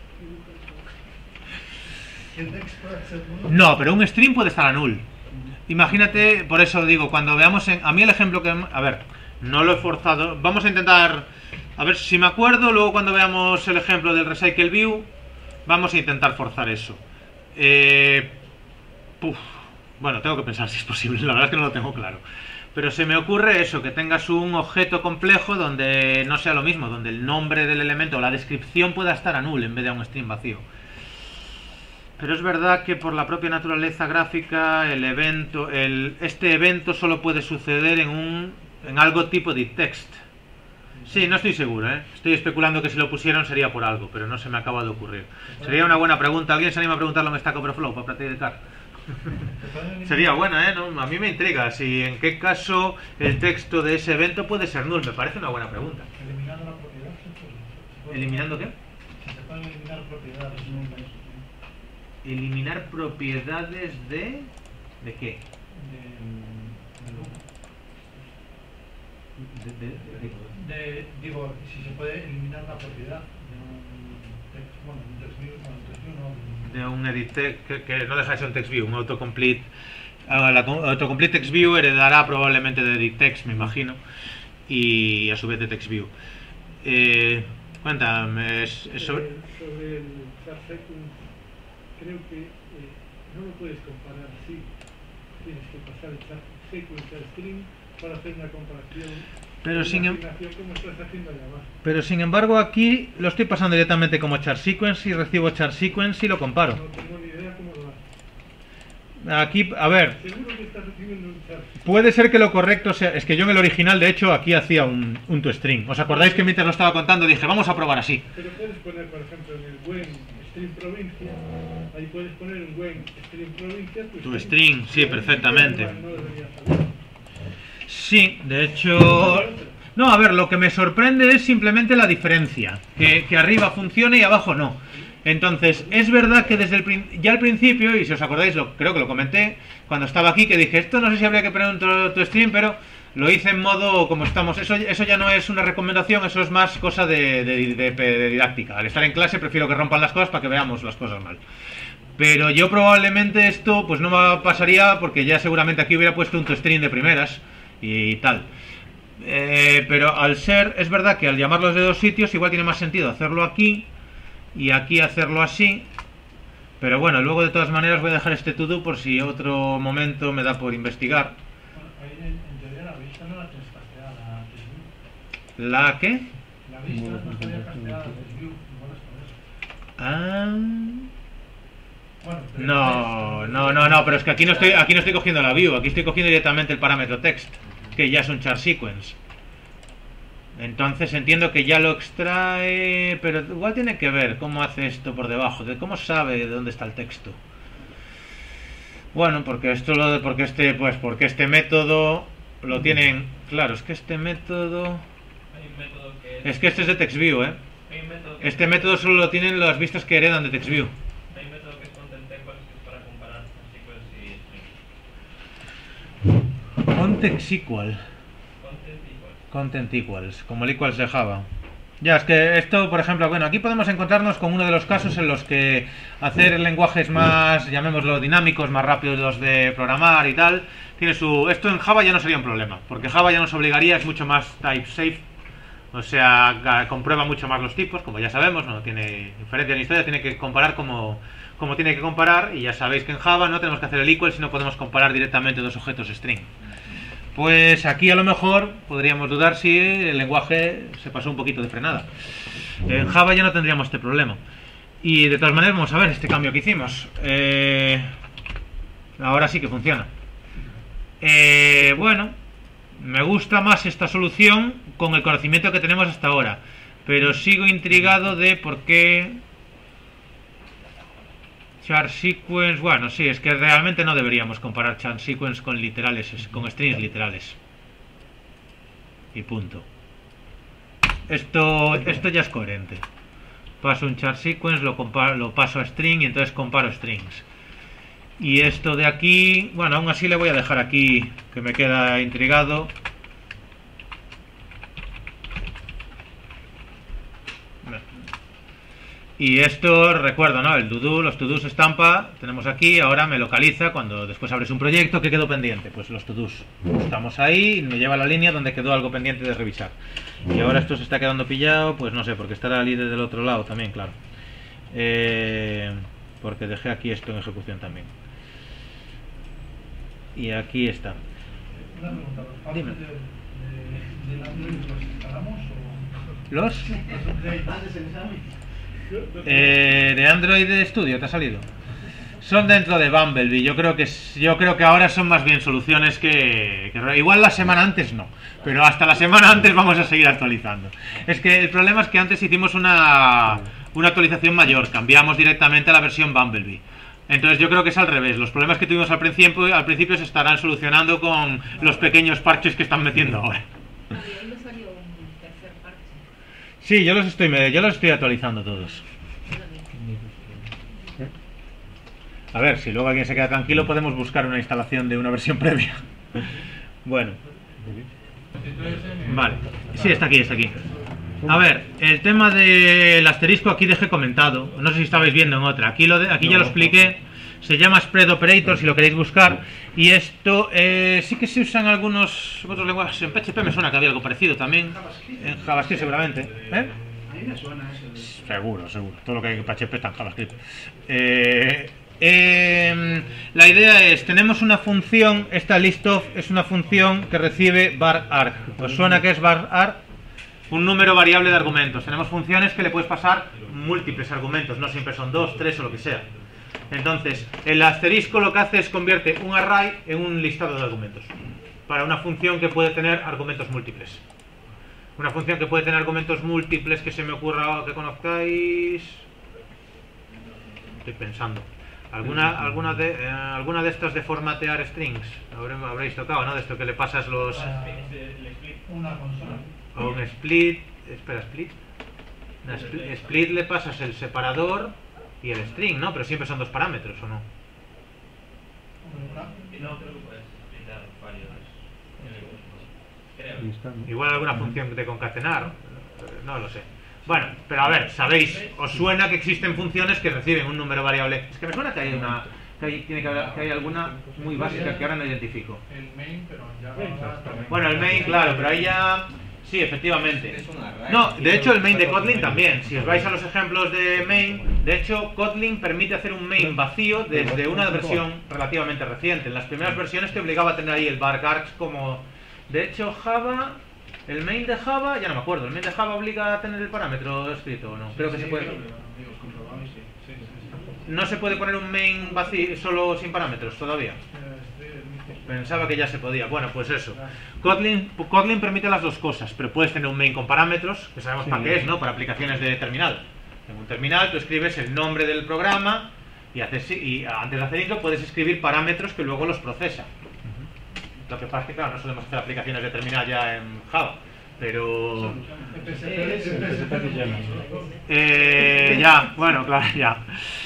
Speaker 3: el text puede ser null.
Speaker 1: No, pero un stream puede estar a null. Imagínate, por eso digo, cuando veamos a mí el ejemplo que... A ver, no lo he forzado. Vamos a intentar... A ver si me acuerdo, luego cuando veamos el ejemplo del Recycle View, vamos a intentar forzar eso. Bueno, tengo que pensar si es posible, la verdad es que no lo tengo claro. Pero se me ocurre eso, que tengas un objeto complejo donde no sea lo mismo, donde el nombre del elemento o la descripción pueda estar a null en vez de a un string vacío. Pero es verdad que por la propia naturaleza gráfica este evento solo puede suceder en algo tipo de text. Sí, no estoy seguro, ¿eh? Estoy especulando que si lo pusieron sería por algo, pero no se me acaba de ocurrir. Sería una buena pregunta. ¿Alguien se anima a preguntarlo en Stack Overflow para practicar? Sería buena, ¿eh? ¿No? A mí me intriga si en qué caso el texto de ese evento puede ser null. Me parece una buena pregunta.
Speaker 3: Eliminando la propiedad, ¿se puede?
Speaker 1: ¿Eliminando qué?
Speaker 3: Si se pueden eliminar propiedades nullas.
Speaker 1: Eliminar propiedades de... ¿De qué?
Speaker 3: Digo, si se puede eliminar la propiedad de un text, bueno, un text view, no,
Speaker 1: de un edit text, que no deja de ser un text view, un autocomplete. La autocomplete text view heredará probablemente de edit text, me imagino, y a su vez de text view. Cuéntame,
Speaker 3: sobre el char sequence, creo que no lo puedes comparar así. Tienes que pasar el char sequence al string para hacer una comparación.
Speaker 1: Pero sin embargo aquí lo estoy pasando directamente como char sequence y recibo char sequence y lo comparo.
Speaker 3: No tengo ni idea cómo lo haces.
Speaker 1: Aquí, a ver,
Speaker 3: Seguro que estás recibiendo un char.
Speaker 1: puede ser que lo correcto sea... Es que yo en el original, de hecho, aquí hacía un toString. ¿Os acordáis que mientras lo estaba contando dije, vamos a probar así?
Speaker 3: Pero puedes poner, por ejemplo, en el when string provincia, ahí puedes poner un when string provincia,
Speaker 1: toString, sí, perfectamente.
Speaker 3: No debería saber.
Speaker 1: Sí, de hecho... No, a ver, lo que me sorprende es simplemente la diferencia. Que arriba funcione y abajo no. Entonces, es verdad que desde ya al principio, y si os acordáis, creo que lo comenté cuando estaba aquí, que dije, esto no sé si habría que poner un toString, pero lo hice en modo como estamos. Eso ya no es una recomendación, eso es más cosa de didáctica. Al estar en clase prefiero que rompan las cosas para que veamos las cosas mal. Pero yo probablemente esto pues no me pasaría porque ya seguramente aquí hubiera puesto un toString de primeras y tal. Pero al ser, es verdad que al llamarlos de dos sitios igual tiene más sentido hacerlo aquí y aquí hacerlo así. Pero bueno, luego de todas maneras voy a dejar este to-do por si otro momento me da por investigar.
Speaker 3: Bueno, ahí en teoría la vista no la tienes casteada a TestView.
Speaker 1: ¿La qué?
Speaker 3: La vista no estaría casteada a TestView, igual es por eso.
Speaker 1: Ah...
Speaker 3: Bueno, pero
Speaker 1: No, pero es que aquí no estoy cogiendo la view, aquí estoy cogiendo directamente el parámetro text, que ya es un char sequence. Entonces entiendo que ya lo extrae, pero igual tiene que ver cómo hace esto por debajo, de cómo sabe de dónde está el texto. Bueno, porque este método lo tienen, claro, es que este método,
Speaker 4: Hay un método que
Speaker 1: es que este es de TextView,
Speaker 4: Hay un método que
Speaker 1: este método solo lo tienen las vistas que heredan de TextView.
Speaker 4: Hay un método que es content-equals, que es para comparar sequence y string.
Speaker 1: Context-equal.
Speaker 4: Content-equals.
Speaker 1: Content equals, como el equals de Java. Ya, es que esto, por ejemplo, bueno, aquí podemos encontrarnos con uno de los casos en los que hacer lenguajes más, llamémoslo dinámicos, más rápidos de programar y tal, tiene su... Esto en Java ya no sería un problema, porque Java ya nos obligaría, es mucho más type safe, o sea, comprueba mucho más los tipos, como ya sabemos, no tiene diferencia ni historia, tiene que comparar como tiene que comparar, y ya sabéis que en Java no tenemos que hacer el equal, sino podemos comparar directamente dos objetos string. Pues aquí a lo mejor podríamos dudar si el lenguaje se pasó un poquito de frenada. En Java ya no tendríamos este problema. Y de todas maneras vamos a ver este cambio que hicimos. Ahora sí que funciona. Bueno, me gusta más esta solución con el conocimiento que tenemos hasta ahora, pero sigo intrigado de por qué char sequence. Bueno, sí, es que realmente no deberíamos comparar char sequence con literales, con strings literales. Y punto. Esto ya es coherente. Paso un char sequence, lo paso a string y entonces comparo strings. Y esto de aquí, bueno, aún así le voy a dejar aquí, que me queda intrigado. Y esto, recuerdo, ¿no? El to-do, los to-dos estampa, tenemos aquí, ahora me localiza cuando después abres un proyecto, ¿qué quedó pendiente? Pues los to-dos. Estamos ahí, me lleva a la línea donde quedó algo pendiente de revisar. Y ahora esto se está quedando pillado, pues no sé, porque estará el líder del otro lado también, claro. Porque dejé aquí esto en ejecución también. Y aquí está.
Speaker 3: Una pregunta, ¿los pasos
Speaker 1: Dime.
Speaker 3: de Android los instalamos o...?
Speaker 1: ¿Los?
Speaker 3: Antes del examen.
Speaker 1: De Android Studio, ¿te ha salido? Son dentro de Bumblebee. Yo creo que ahora son más bien soluciones que igual la semana antes no, pero hasta la semana antes vamos a seguir actualizando. Es que el problema es que antes hicimos una actualización mayor, cambiamos directamente a la versión Bumblebee. Entonces yo creo que es al revés. Los problemas que tuvimos al principio se estarán solucionando con los pequeños parches que están metiendo ahora.
Speaker 6: Hoy me salió un tercer parche.
Speaker 1: Sí, yo los estoy actualizando todos. A ver, si luego alguien se queda tranquilo, podemos buscar una instalación de una versión previa. Bueno. Vale. Sí, está aquí, está aquí. A ver, el tema del asterisco aquí dejé comentado. No sé si estabais viendo en otra. Aquí ya lo expliqué. Se llama Spread Operator, si lo queréis buscar. Y esto sí que se usa en algunos otros lenguajes. En PHP me suena que había algo parecido también. En JavaScript seguramente. ¿Eh?
Speaker 2: A mí me suena eso.
Speaker 1: Seguro. Todo lo que hay en PHP está en JavaScript. La idea es, tenemos una función, esta listof es una función que recibe var_arg. ¿Os suena que es var_arg? Un número variable de argumentos. Tenemos funciones que le puedes pasar múltiples argumentos, no siempre son 2, 3 o lo que sea. Entonces, el asterisco lo que hace es convierte un array en un listado de argumentos para una función que puede tener argumentos múltiples. Una función que puede tener argumentos múltiples que se me ocurra que conozcáis. Estoy pensando. ¿Alguna de estas de formatear strings? Habréis tocado, ¿no? De esto que le pasas los...
Speaker 3: Una consola.
Speaker 1: O un split. Espera, split. Split le pasas el separador y el string, ¿no? Pero siempre son dos parámetros, ¿o no?
Speaker 4: No, creo que puedes splitar varios.
Speaker 1: Igual alguna función de concatenar. No lo sé. Bueno, pero a ver, sabéis, os suena que existen funciones que reciben un número variable. Es que me suena que hay una... que hay alguna muy básica que ahora no identifico.
Speaker 2: El main, pero ya
Speaker 1: Bueno, el main, claro, pero ahí ya... Sí, efectivamente. No, de hecho el main de Kotlin también. Si os vais a los ejemplos de main, de hecho Kotlin permite hacer un main vacío desde una versión relativamente reciente. En las primeras versiones te obligaba a tener ahí el var_args como... De hecho Java... El main de Java, ya no me acuerdo, ¿el main de Java obliga a tener el parámetro escrito o no? Creo que se puede... No se puede poner un main vacío solo sin parámetros todavía. Pensaba que ya se podía. Bueno, pues eso. Kotlin permite las dos cosas, pero puedes tener un main con parámetros, que sabemos para qué es, ¿no? Para aplicaciones de terminal. En un terminal tú escribes el nombre del programa y antes de hacer eso puedes escribir parámetros que luego los procesa. Lo que pasa es que, claro, no solemos hacer aplicaciones de terminal ya en Java, pero... ya, bueno, claro, ya.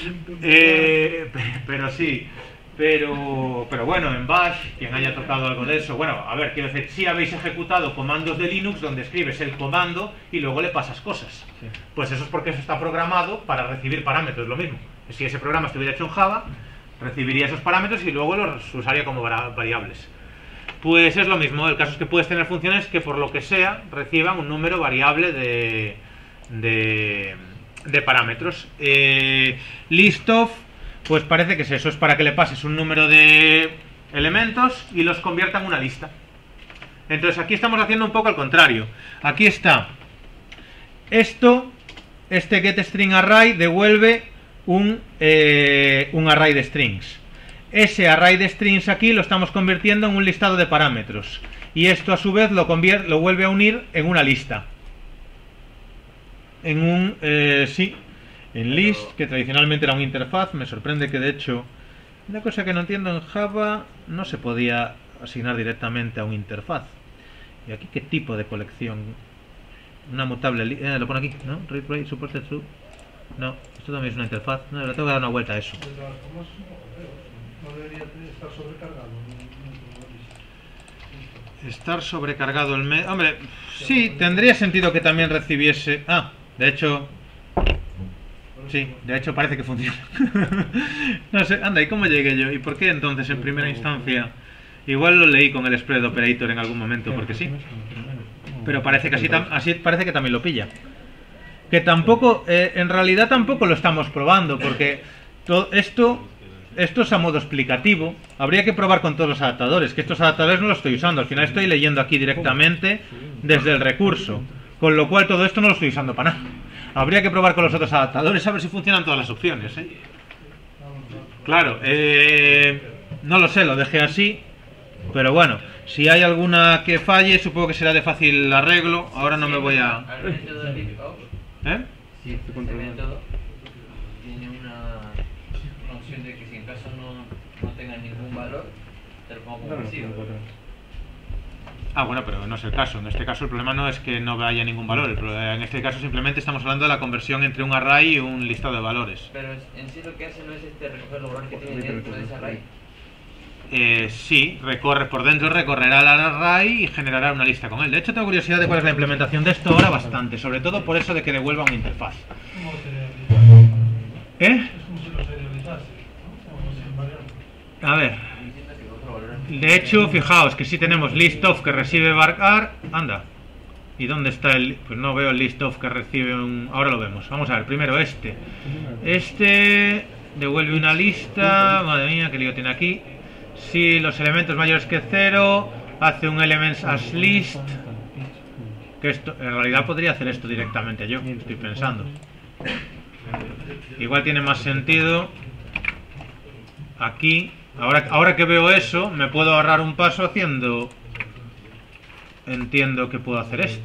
Speaker 1: Pero sí. Pero bueno, en Bash, quien haya tocado algo de eso, bueno, a ver, quiero decir, sí habéis ejecutado comandos de Linux donde escribes el comando y luego le pasas cosas. Sí. Pues eso es porque eso está programado para recibir parámetros, lo mismo. Si ese programa estuviera hecho en Java, recibiría esos parámetros y luego los usaría como variables. Pues es lo mismo, el caso es que puedes tener funciones que por lo que sea reciban un número variable de parámetros. Listof, pues parece que es eso, es para que le pases un número de elementos y los convierta en una lista. Entonces aquí estamos haciendo un poco al contrario. Aquí está este getStringArray devuelve un array de strings. ese array de strings aquí lo estamos convirtiendo en un listado de parámetros. Y esto a su vez lo vuelve a unir en una lista. En un, en list, que tradicionalmente era un interfaz. Me sorprende que de hecho, una cosa que no entiendo, en Java no se podía asignar directamente a un interfaz. ¿Y aquí qué tipo de colección? Una mutable, lo pone aquí, ¿no? Read, write, supported true. No, esto también es una interfaz. No, le tengo que dar una vuelta a eso.
Speaker 3: De todas formas, no debería estar sobrecargado.
Speaker 1: Estar sobrecargado el medio. Hombre, sí, tendría sentido que también recibiese. Ah, de hecho. Sí, de hecho parece que funciona. No sé, anda, ¿y cómo llegué yo? ¿Y por qué entonces en primera instancia? Igual lo leí con el spread operator en algún momento, porque sí. Pero parece que así parece que también lo pilla. Que tampoco, en realidad tampoco lo estamos probando, porque todo esto es a modo explicativo. Habría que probar con todos los adaptadores, que estos adaptadores no los estoy usando. Al final estoy leyendo aquí directamente desde el recurso, con lo cual todo esto no lo estoy usando para nada. Habría que probar con los otros adaptadores a ver si funcionan todas las opciones, ¿eh? Claro, no lo sé, lo dejé así. Pero bueno, si hay alguna que falle, supongo que será de fácil arreglo. Ahora no me voy a...
Speaker 5: Al método de leave out, sí, ese método tiene una opción de que si en caso no tenga ningún valor, te lo pongo como vacío.
Speaker 1: Ah, bueno, pero no es el caso. En este caso el problema no es que no haya ningún valor. En este caso simplemente estamos hablando de la conversión entre un array y un listado de valores.
Speaker 5: Pero en sí lo que hace no es recoger los valores que tiene dentro de ese array.
Speaker 1: Sí, recorre por dentro, recorrerá el array y generará una lista con él. De hecho tengo curiosidad de cuál es la implementación de esto ahora bastante. Sobre todo por eso de que devuelva una interfaz.
Speaker 3: ¿Cómo serializar?
Speaker 1: ¿Eh?
Speaker 3: Es como si lo serializase, ¿no? Como sin variable.
Speaker 1: A ver. De hecho, fijaos que si tenemos list_of que recibe varchar, anda. ¿Y dónde está el...? Pues no veo el list_of que recibe un... Ahora lo vemos. Vamos a ver, primero este. Este devuelve una lista. Madre mía, qué lío tiene aquí. Si los elementos mayores que 0, hace un elements as list. Que esto, en realidad podría hacer esto directamente yo, estoy pensando. Igual tiene más sentido aquí. Ahora que veo eso, me puedo ahorrar un paso haciendo... Entiendo que puedo hacer esto.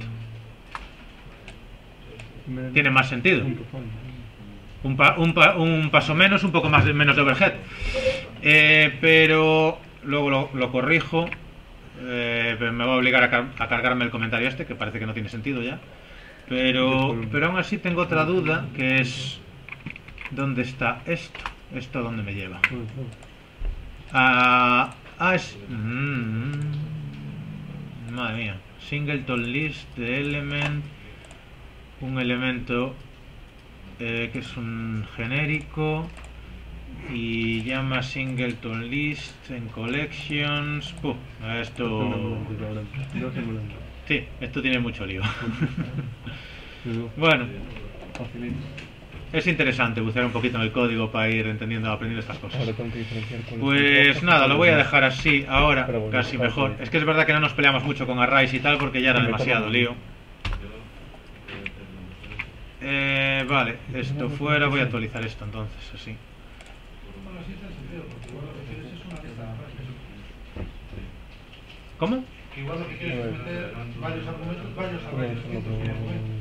Speaker 1: Tiene más sentido. Un paso menos, un poco menos de overhead. Pero luego lo corrijo. Me va a obligar a cargarme el comentario este, que parece que no tiene sentido ya. Pero aún así tengo otra duda, que es... ¿Dónde está esto? ¿Esto dónde me lleva? Madre mía. Singleton list de element. Un elemento que es un genérico. Y llama singleton list en collections. Esto... Sí, esto tiene mucho lío. Bueno. Es interesante bucear un poquito en el código para ir aprendiendo estas cosas. Pues nada, lo voy a dejar así ahora, casi mejor. Es que es verdad que no nos peleamos mucho con arrays y tal porque ya era demasiado lío. Vale, esto fuera, voy a actualizar esto entonces, así.
Speaker 3: Bueno, sí está sentido, porque igual lo que quieres es una lista de arrays.
Speaker 1: ¿Cómo?
Speaker 3: Que igual lo que quieres es meter varios argumentos, varios arrays distintos en un argumento.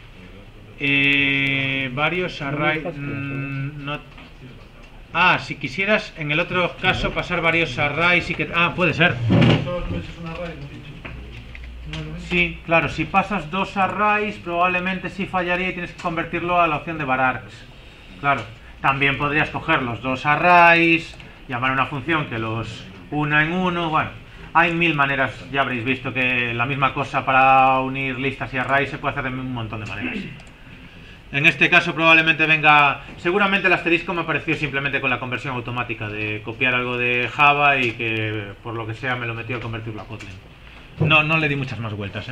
Speaker 1: Varios arrays no... si quisieras en el otro caso pasar varios arrays y que... puede ser.
Speaker 3: Todos metes un array, ¿no?
Speaker 1: Sí, claro, si pasas dos arrays probablemente sí fallaría y tienes que convertirlo a la opción de varargs. Claro, también podrías coger los dos arrays, llamar a una función que los una en uno. Bueno, hay mil maneras, ya habréis visto que la misma cosa para unir listas y arrays se puede hacer de un montón de maneras. En este caso probablemente venga... Seguramente el asterisco me apareció simplemente con la conversión automática de copiar algo de Java y que por lo que sea me lo metió a convertirlo a Kotlin. No le di muchas más vueltas,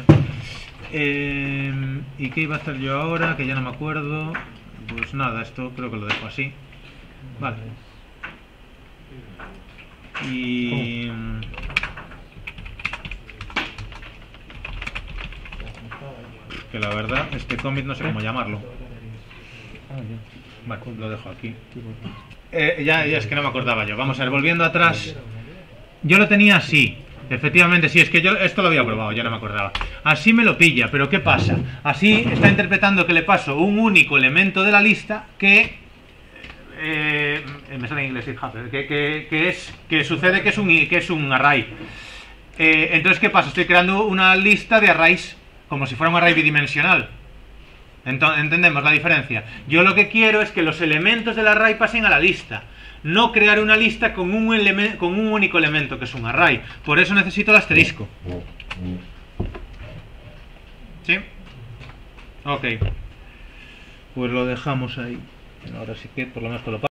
Speaker 1: ¿Y qué iba a hacer yo ahora? Que ya no me acuerdo. Pues nada, esto creo que lo dejo así. Vale. Y... que la verdad, este commit no sé cómo llamarlo. Vale, lo dejo aquí. Ya es que no me acordaba yo. Vamos a ver, volviendo atrás. Yo lo tenía así. Efectivamente, sí, es que yo esto lo había probado, ya no me acordaba. Así me lo pilla, pero ¿qué pasa? Así está interpretando que le paso un único elemento de la lista que... me sale en inglés, que sucede que es un array. Entonces, ¿qué pasa? Estoy creando una lista de arrays, como si fuera un array bidimensional. ¿Entendemos la diferencia? Yo lo que quiero es que los elementos del array pasen a la lista, no crear una lista con un único elemento, que es un array. Por eso necesito el asterisco. ¿Sí? Ok. Pues lo dejamos ahí. Ahora sí que por lo menos te lo paso.